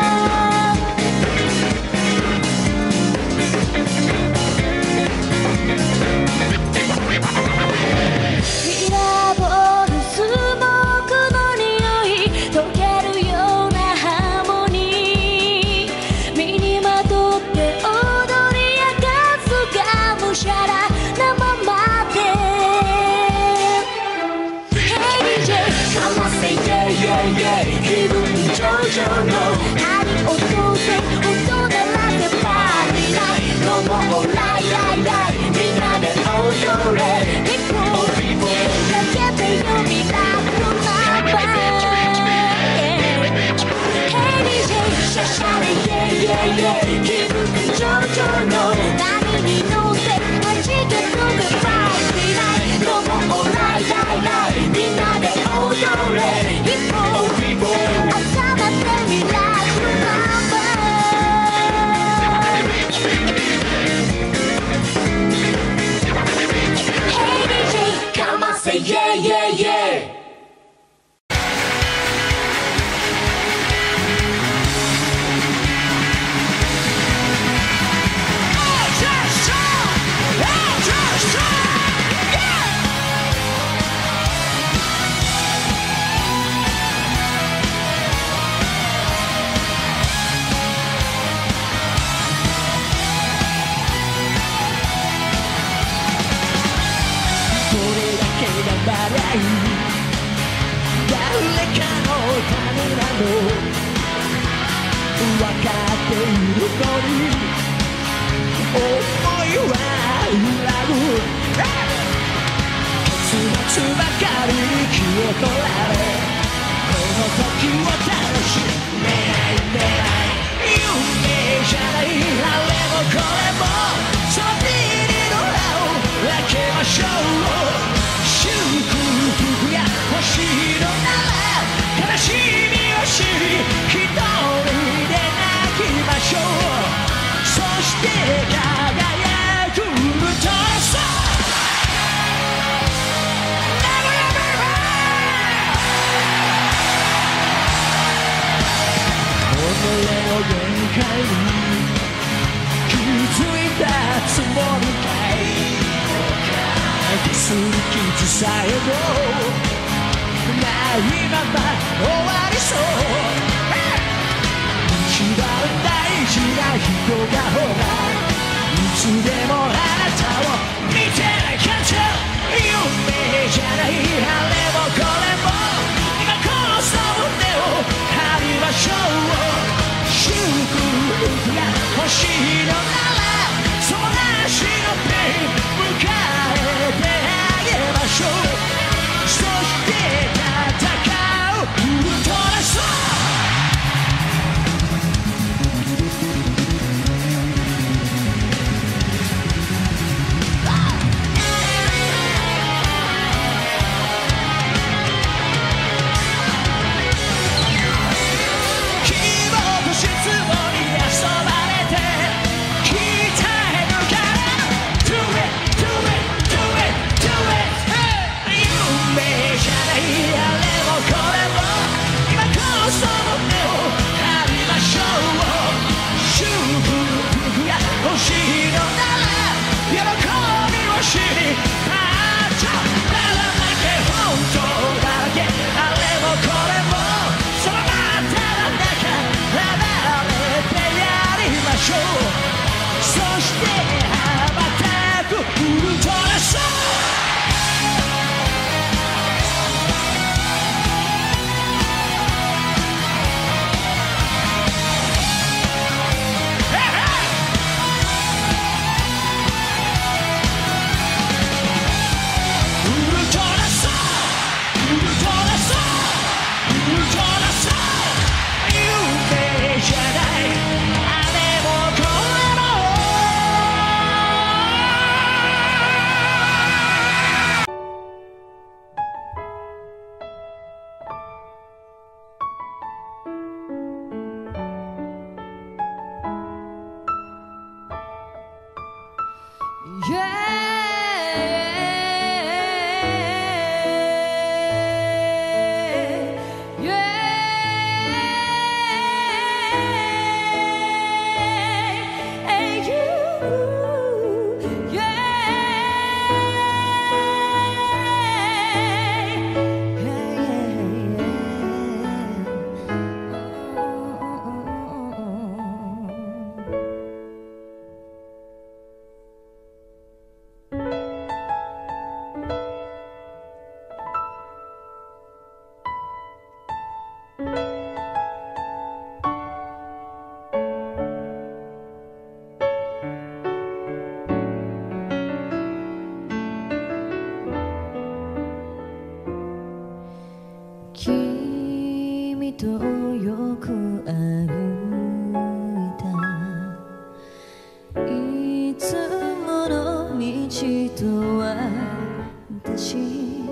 ミラーボールスモークの匂い溶けるようなハーモニー、身にまとって踊り明かすがむしゃらなままで。 Hey ディージェーかませイェイイェイイェイ、気分上々の針落とせ音鳴らせパーリーナイト。 のもライライライ、みんなで踊れ。 ヒップホップかけてよ未来のナンバー。 Hey ディージェーシャシャレイェイイェイイェイ、気分上々の何ない誰かのためなの分かっているのに思いは裏切る結末ばかりに気を取られこの時を楽しめないめない夢じゃないあれもこれもそのビリの輪を開けましょう祝福や星のなら悲しみを知り一人で泣きましょうそして輝くウルトラソウル己の限界に気づいたつもりかいディスる傷さえもないまま終わりそう一番大事な人がほらいつでもあなたを見てない感情夢じゃないあれもこれも今こそ胸を張りましょう祝福が欲しいのならその足のペイン迎えてあげましょうそして戦うウルトラソウル君とよく歩いたいつもの道と私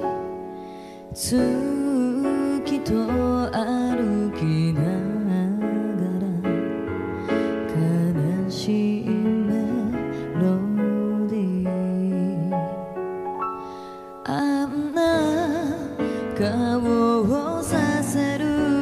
月と歩きながら悲しいメロディーあんな顔をさせる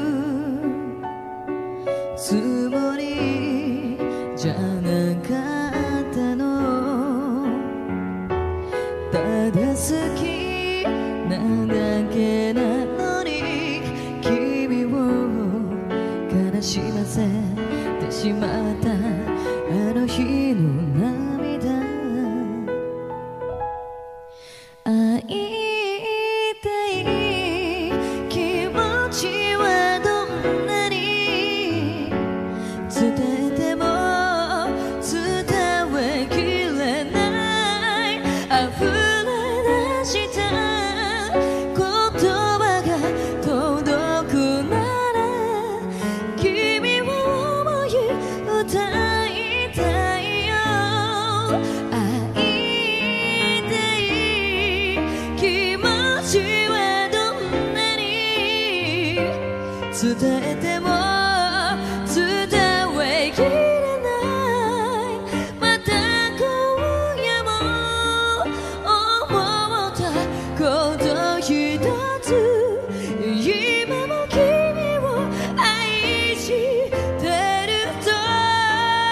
つもりじゃなかったのただ好きなだけなのに君を悲しませてしまったあの日の涙会いたい歌いたいよ会いたい気持ちはどんなに伝えても伝えきれないまた今夜も思ったこと一つ今も君を愛してると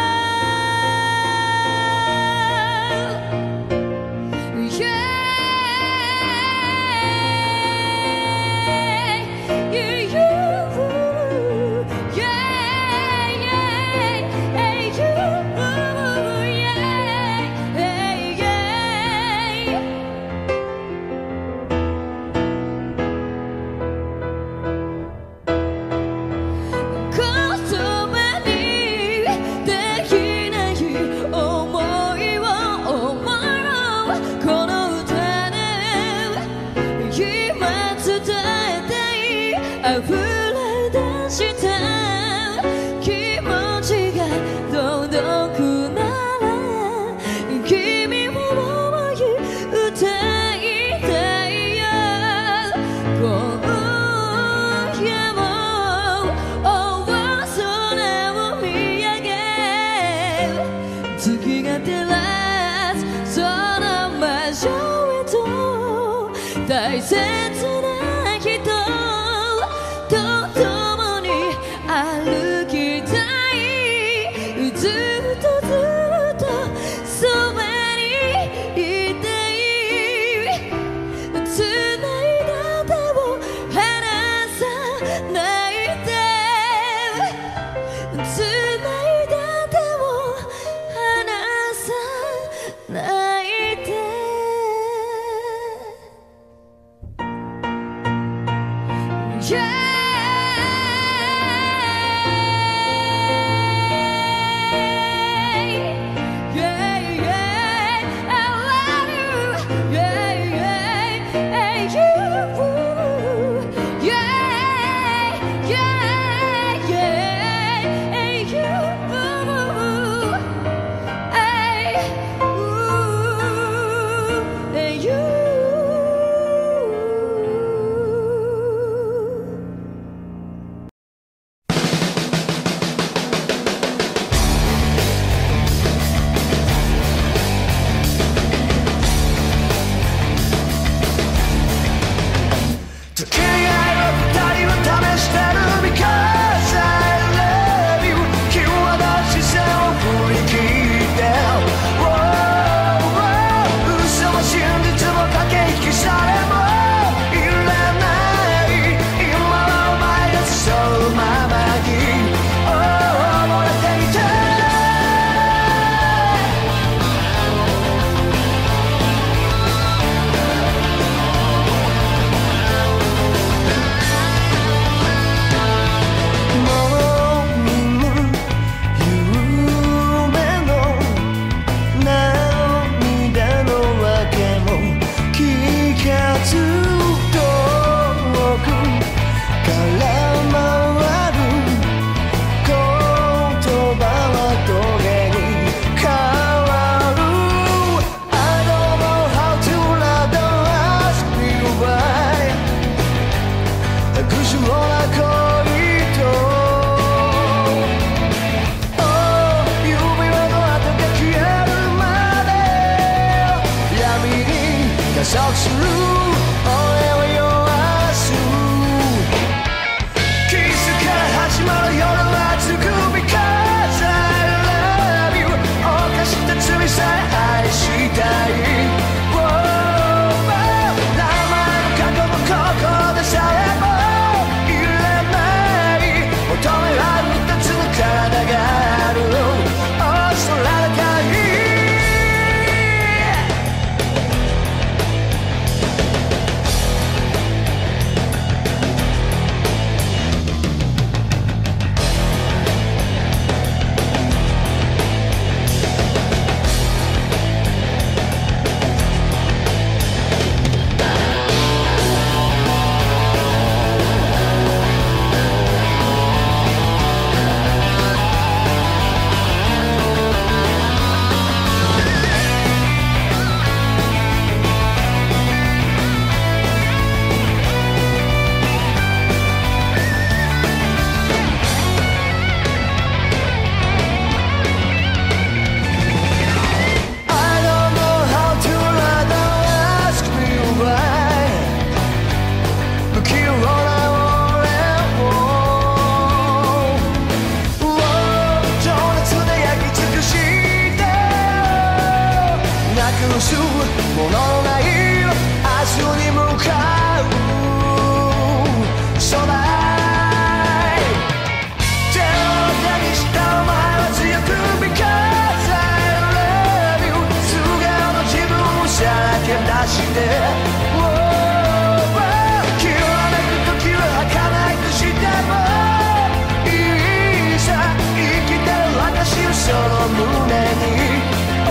物のない明日に向かう初代手を手にしたお前は強く Because I love you 素顔の自分をさらけ出して、oh, oh, きらめく時は儚いとしてもいいさ生きてる私をその胸に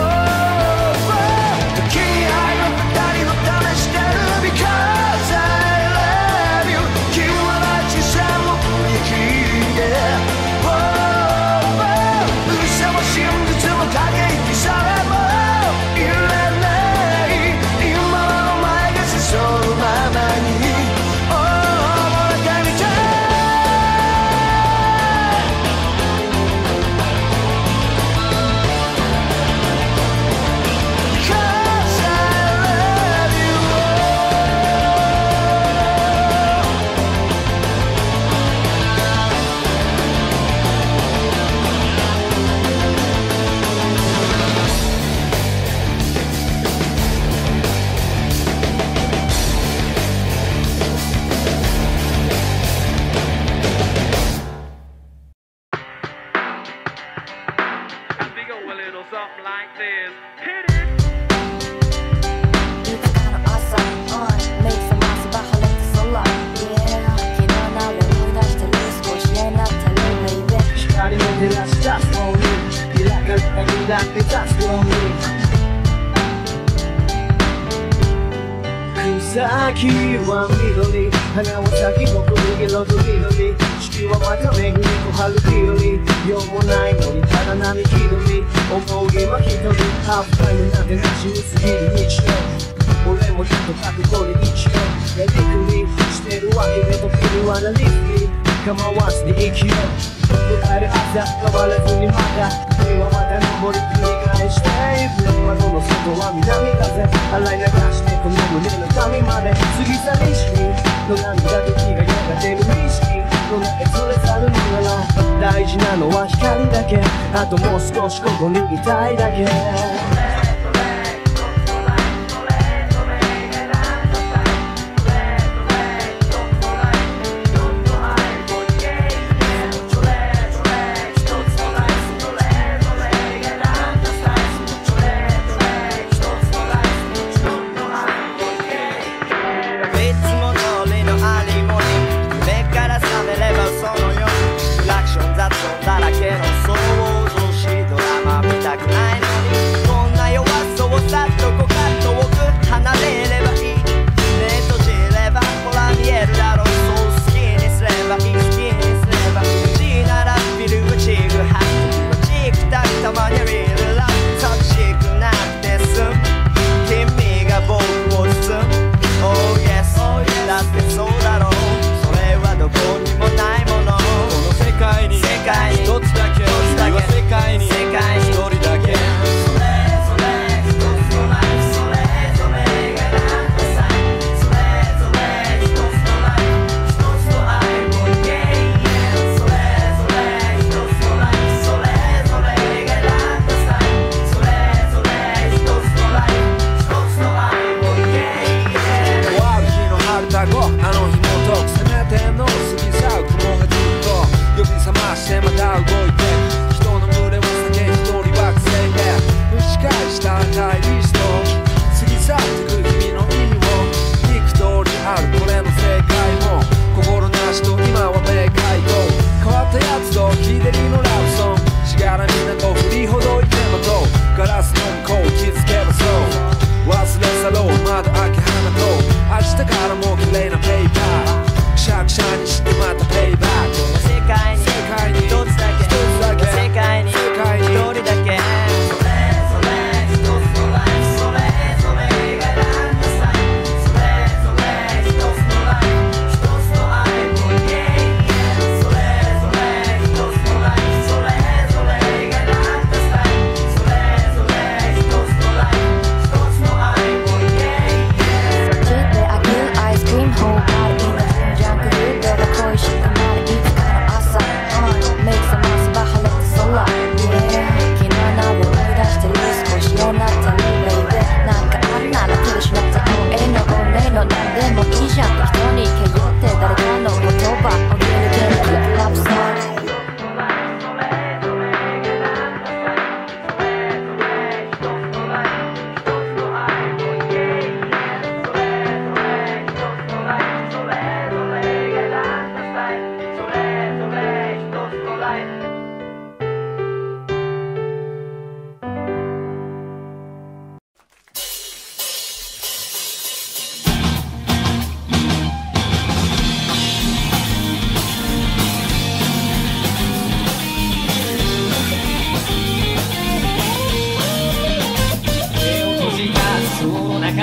草木は緑花は咲き誇る色と緑四季はまた巡り小春日和用もないのにただ並木の実思いは一人ハーフタイムなんてなしに過ぎる日常俺も人と書くこれ一応やりくりしてるわけで時にはなりすぎ構わずに生きよう迎える朝変わらずにまた日はまた登り繰り返していく窓の外は南風洗い流してこの胸の髪まで過ぎ去りしきの涙と気がやがて無意識の中それ去るのなら大事なのは光だけあともう少しここにいたいだけ 「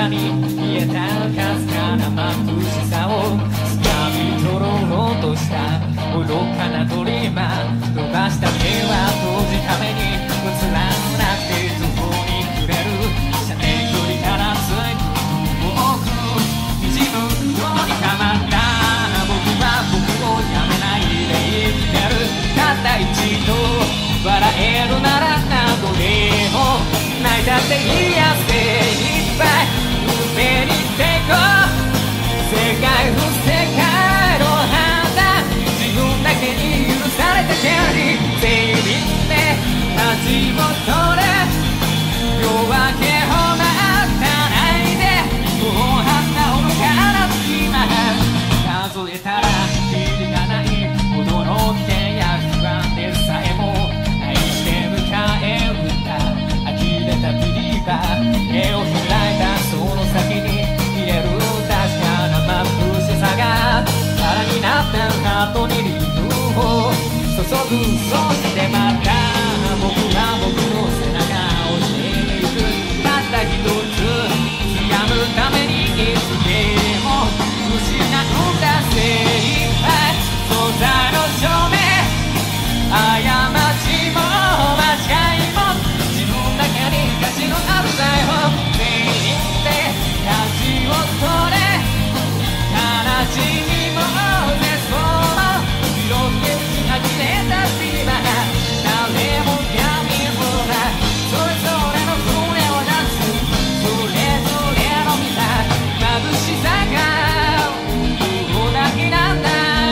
中に見えたかすかな眩しさを掴み取ろうとした愚かなトリマー伸ばした手は閉じた目に映らなくて途方に暮れる射程距離からつい多く滲むようにたまった僕は僕をやめないで生きてるたった一度笑えるなら何度でも泣いたっていいやつでいっぱい上にてこ世界不世界の花自分だけに許された権利全員で立ちを取れ夜明けを待たないでもうはった愚かな隙間数えたらキリがないほどの危険や不安でさえも愛して迎え撃った呆れたビリーバー絵を開いたその先に見れる確かな眩しさが空になったハートにリズムを注ぐそしてまた僕は僕の背中を押していくたった一つ掴むためにいつでも失うんだ精一杯素材の証明過ちも間違いも自分だけに価値のある財宝全員で立ちを取れ悲しみも絶望も広げちあきれた島誰も闇もないそれぞれの船を出すそれぞれの見た眩しさがここだけなんだ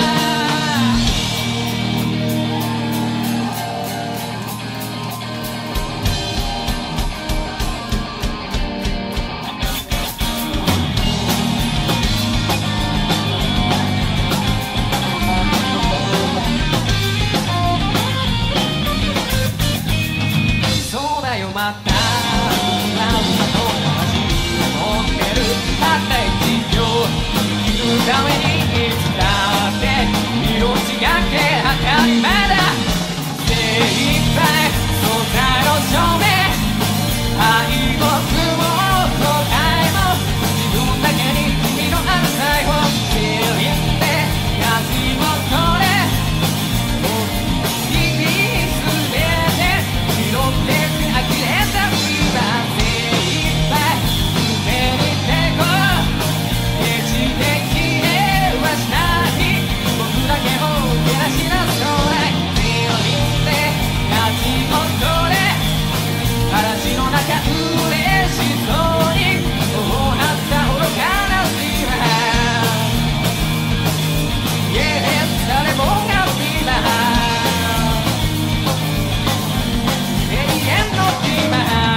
そうだよまた僕は馬と魂を持ってるたった一秒生きるためにいつだって命がけ当たり前だ精一杯素材の証明敗北も後悔も自分だけに意味のある最後全員で勝ちを取れ日々すべて拾って呆れた今精一杯夢にてこ決して消えはしない僕だけを照らし出す将来全員で勝ちを取れ嵐の中嬉しそうにそうなった愚かな島家で誰もが今永遠の今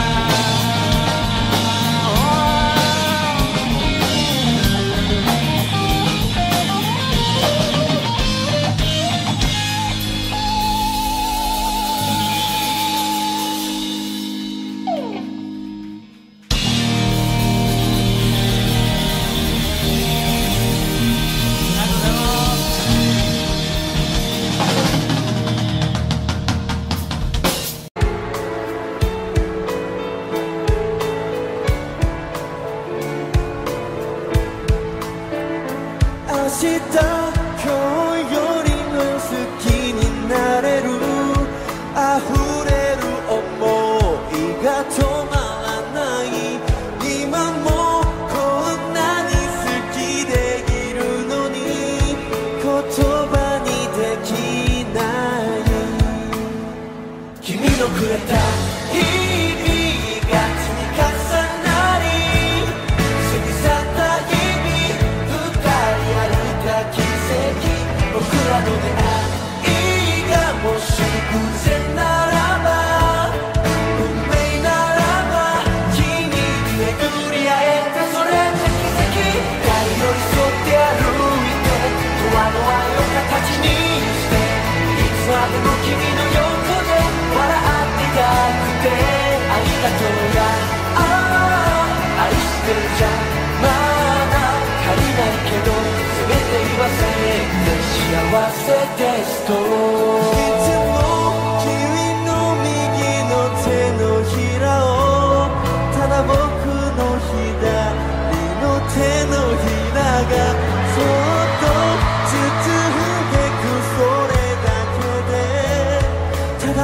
明日今日よりも好きになれる溢れる想いが止まらない今もこんなに好きでいるのに言葉にできない君のくれた日々が積み重なり過ぎ去った日々二人歩いた奇跡僕らの出会いがもし偶然ならば運命ならば君に巡り会えたそれって奇跡二人寄り添って歩いて永遠の愛を形にしていつまでも君の横で笑っていたくてありがとうがああ愛してるじゃまだ足りないけど全て言わせて幸せですといつも君の右の手のひらをただ僕の左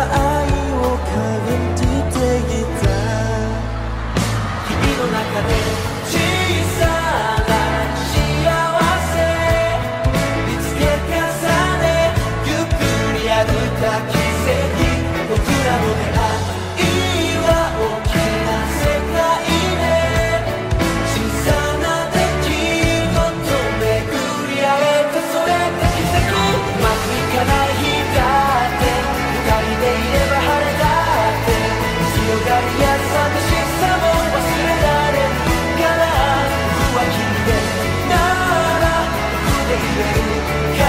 愛を感じていた。君の中で小さな幸せ見つけ重ね、ゆっくり歩いた奇跡、僕らの出会いは大きな世界で小さな出来事巡り合えた、それって奇跡。うまくいかない日だって二人でいれば晴れだって、強がりや寂しさも忘れられるから、僕は君でなら僕でいれるから、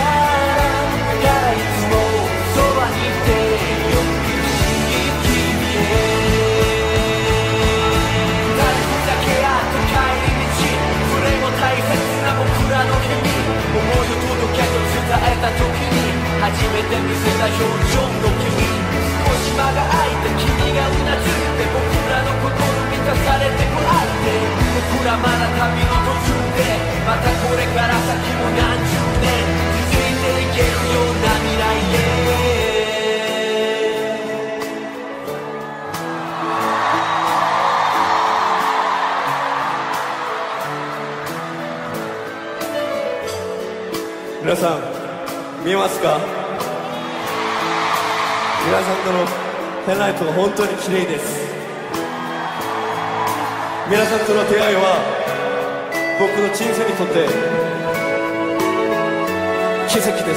だからいつもそばにいてよ、苦しい君へ。誰とだけやっと帰り道、それも大切な僕らの日々、思いを届けと伝えた時に初めて見せた表情の君、少し間が空いて君がうなずいて、僕らの心満たされてこあって、僕らまだ旅の途中で、またこれから先も何十年続いていけるような未来へ。 皆さん見えますか？皆さんとのペンライトが本当に綺麗です。皆さんとの出会いは僕の人生にとって奇跡です。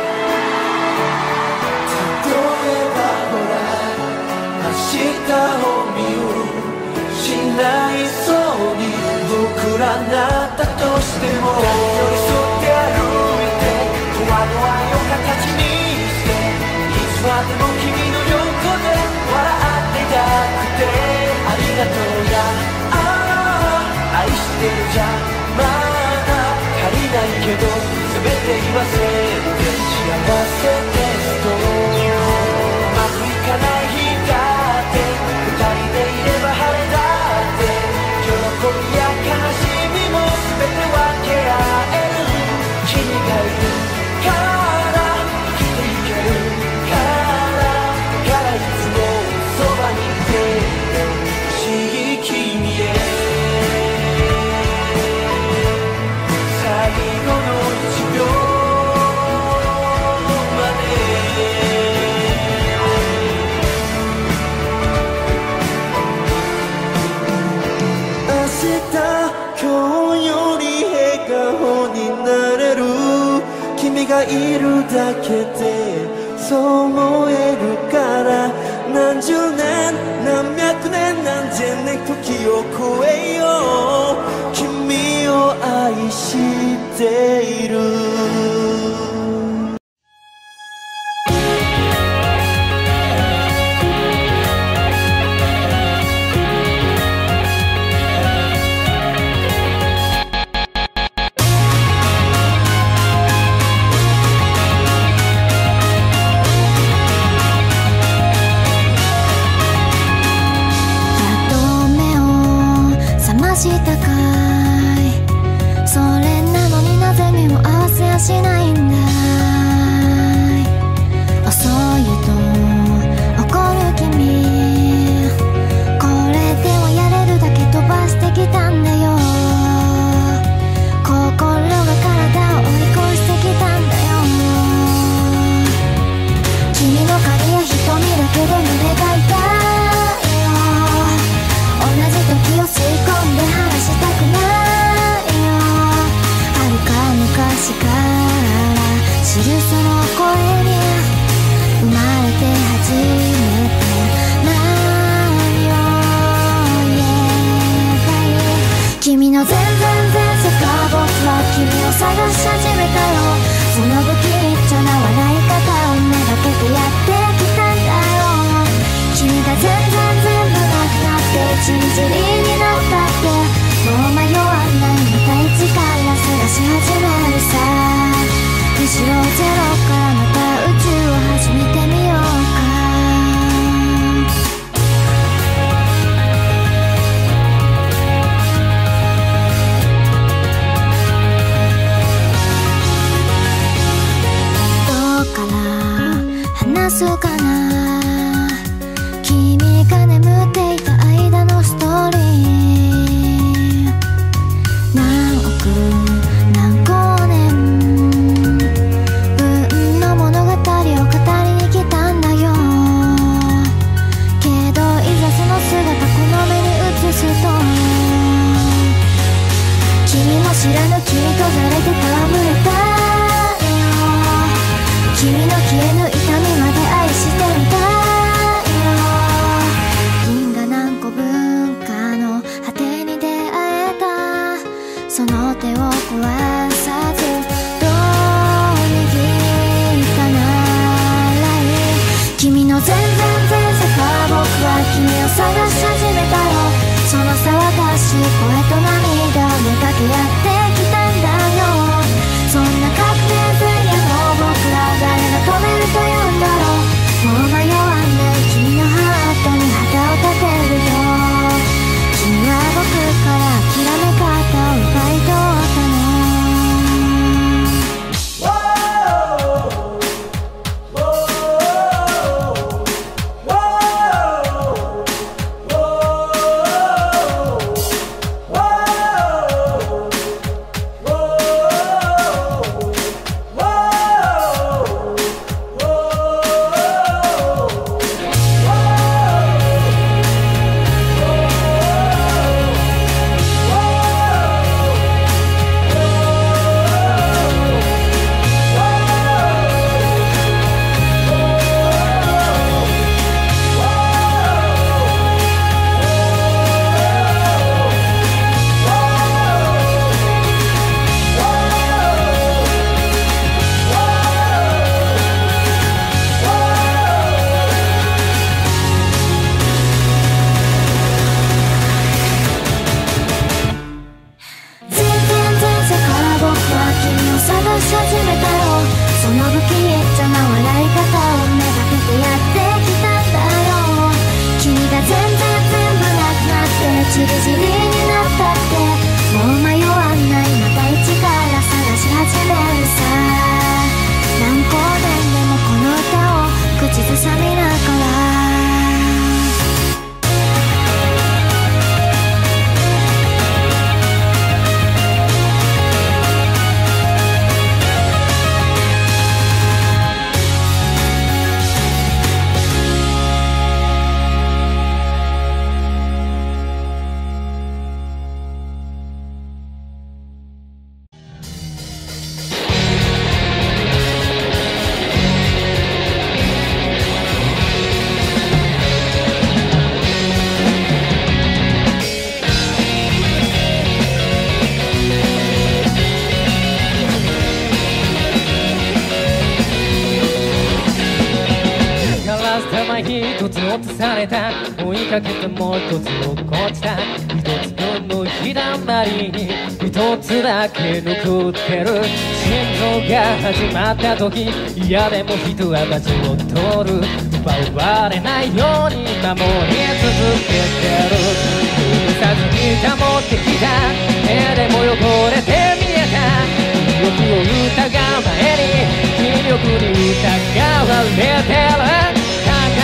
例えばほら明日を見失いそうに僕らなったとしても、寄り添って歩いて永遠の愛を形にして、いつまでも君の横で笑っていたくて、ありがとうやああ愛してるじゃまだ足りないけど、全て言わせて幸せですと。うまくいかない日だって二人でいれば晴れだって、喜びや悲しみも全て分け合える君がいるから生きていけるから、だからいつもそばにいて欲しい君へ。最後の一秒まで明日今日より笑顔になれる君がいるだけでそう思えるから、何十年何百年何千年時を超えよう君を愛している。 したかい、それなのになぜ目を合わせやしないんだい。遅いと怒る君、これではやれるだけ飛ばしてきたんだよ。心が体を追い越してきたんだよ。君の影や瞳だけで胸が痛いよ。同じ時を吸い込んで離したくないよ。遥か昔からを探し始めたよ。その騒がしい声と涙をめかけ合ってきたんだよ。そんな確定前夜の僕らを誰が止めるというんだろう。もう迷わない君のハートに旗を立てるよ。君は僕から諦め方を奪い取ったの。 一つ落とされた追いかけてもう一つ落っこちた一つ分の日だまりに一つだけ残ってる心臓が始まった時嫌でも人は街を通る奪われないように守り続けてる許さずに保ってきた手でも汚れて見えた欲を疑う前に気力に疑われてる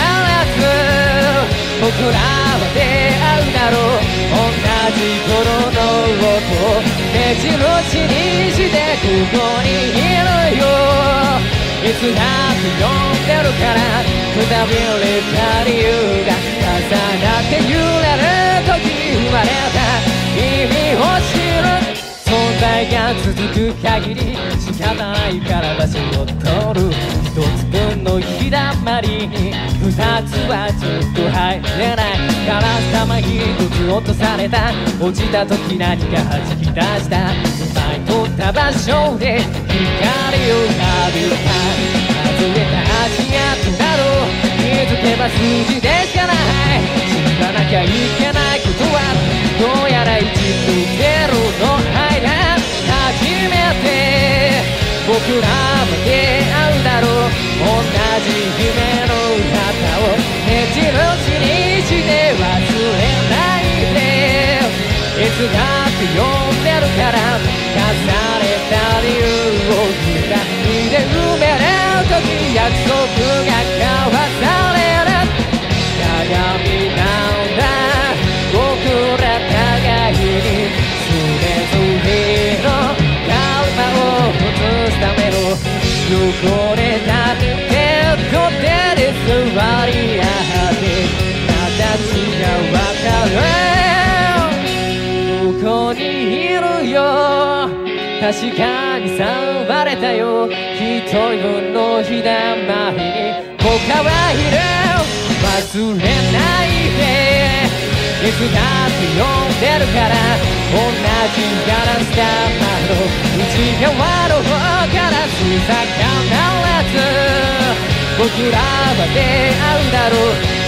僕らは出会うだろう同じ頃の音目印にしてここにいるよいつだって呼んでるからくたびれた理由が重なって揺れる時生まれた意味を知る存在が続く限り仕方ないから場所を取る一つ分の日だまりに二つはちょっと入れないガラス玉一つ落とされた落ちた時何か弾き出した前取った場所で光を浴びた数えた足跡など気づけば数字でしかない知らなきゃいけないことはどうやらいちとゼロの間初めて僕らは出会うだろう同じ夢の旗を目印にして忘れないでいつだって呼んでるから重ねた理由を二人で埋める時約束が交わされる鏡なんだ僕ら互いにそれぞれのカルマを移すための汚れた手と手で座り合って形がわかるここにいるよ確かに触れたよ一人分の日だまりに僕はいる忘れないでいつだって呼んでるから同じガラス玉の内側の方からつさかならず僕らは出会うだろう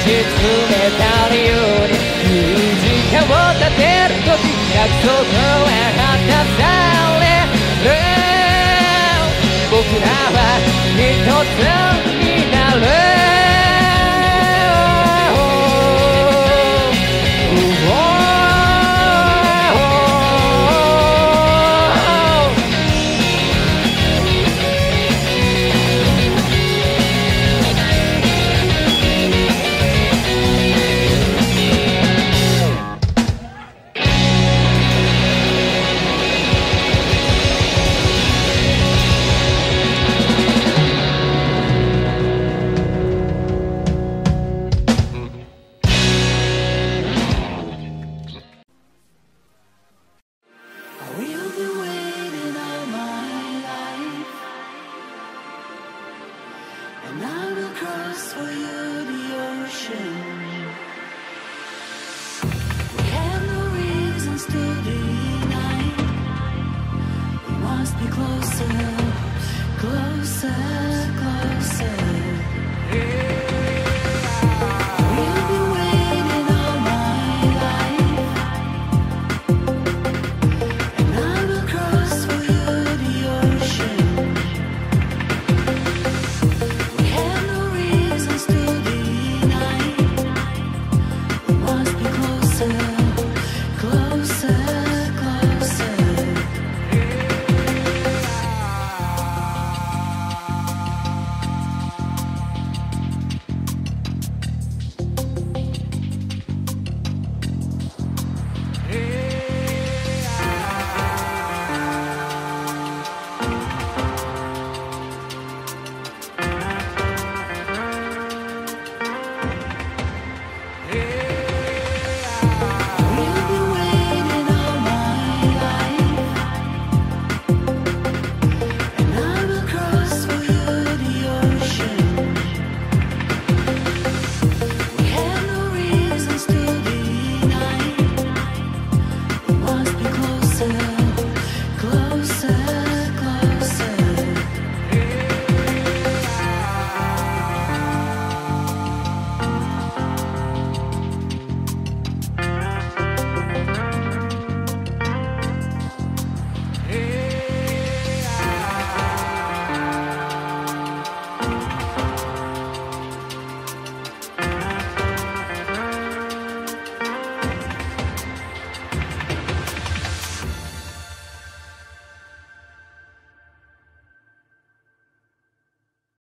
めた理由に時間を立てるとき約束は果たされる僕らは一つになる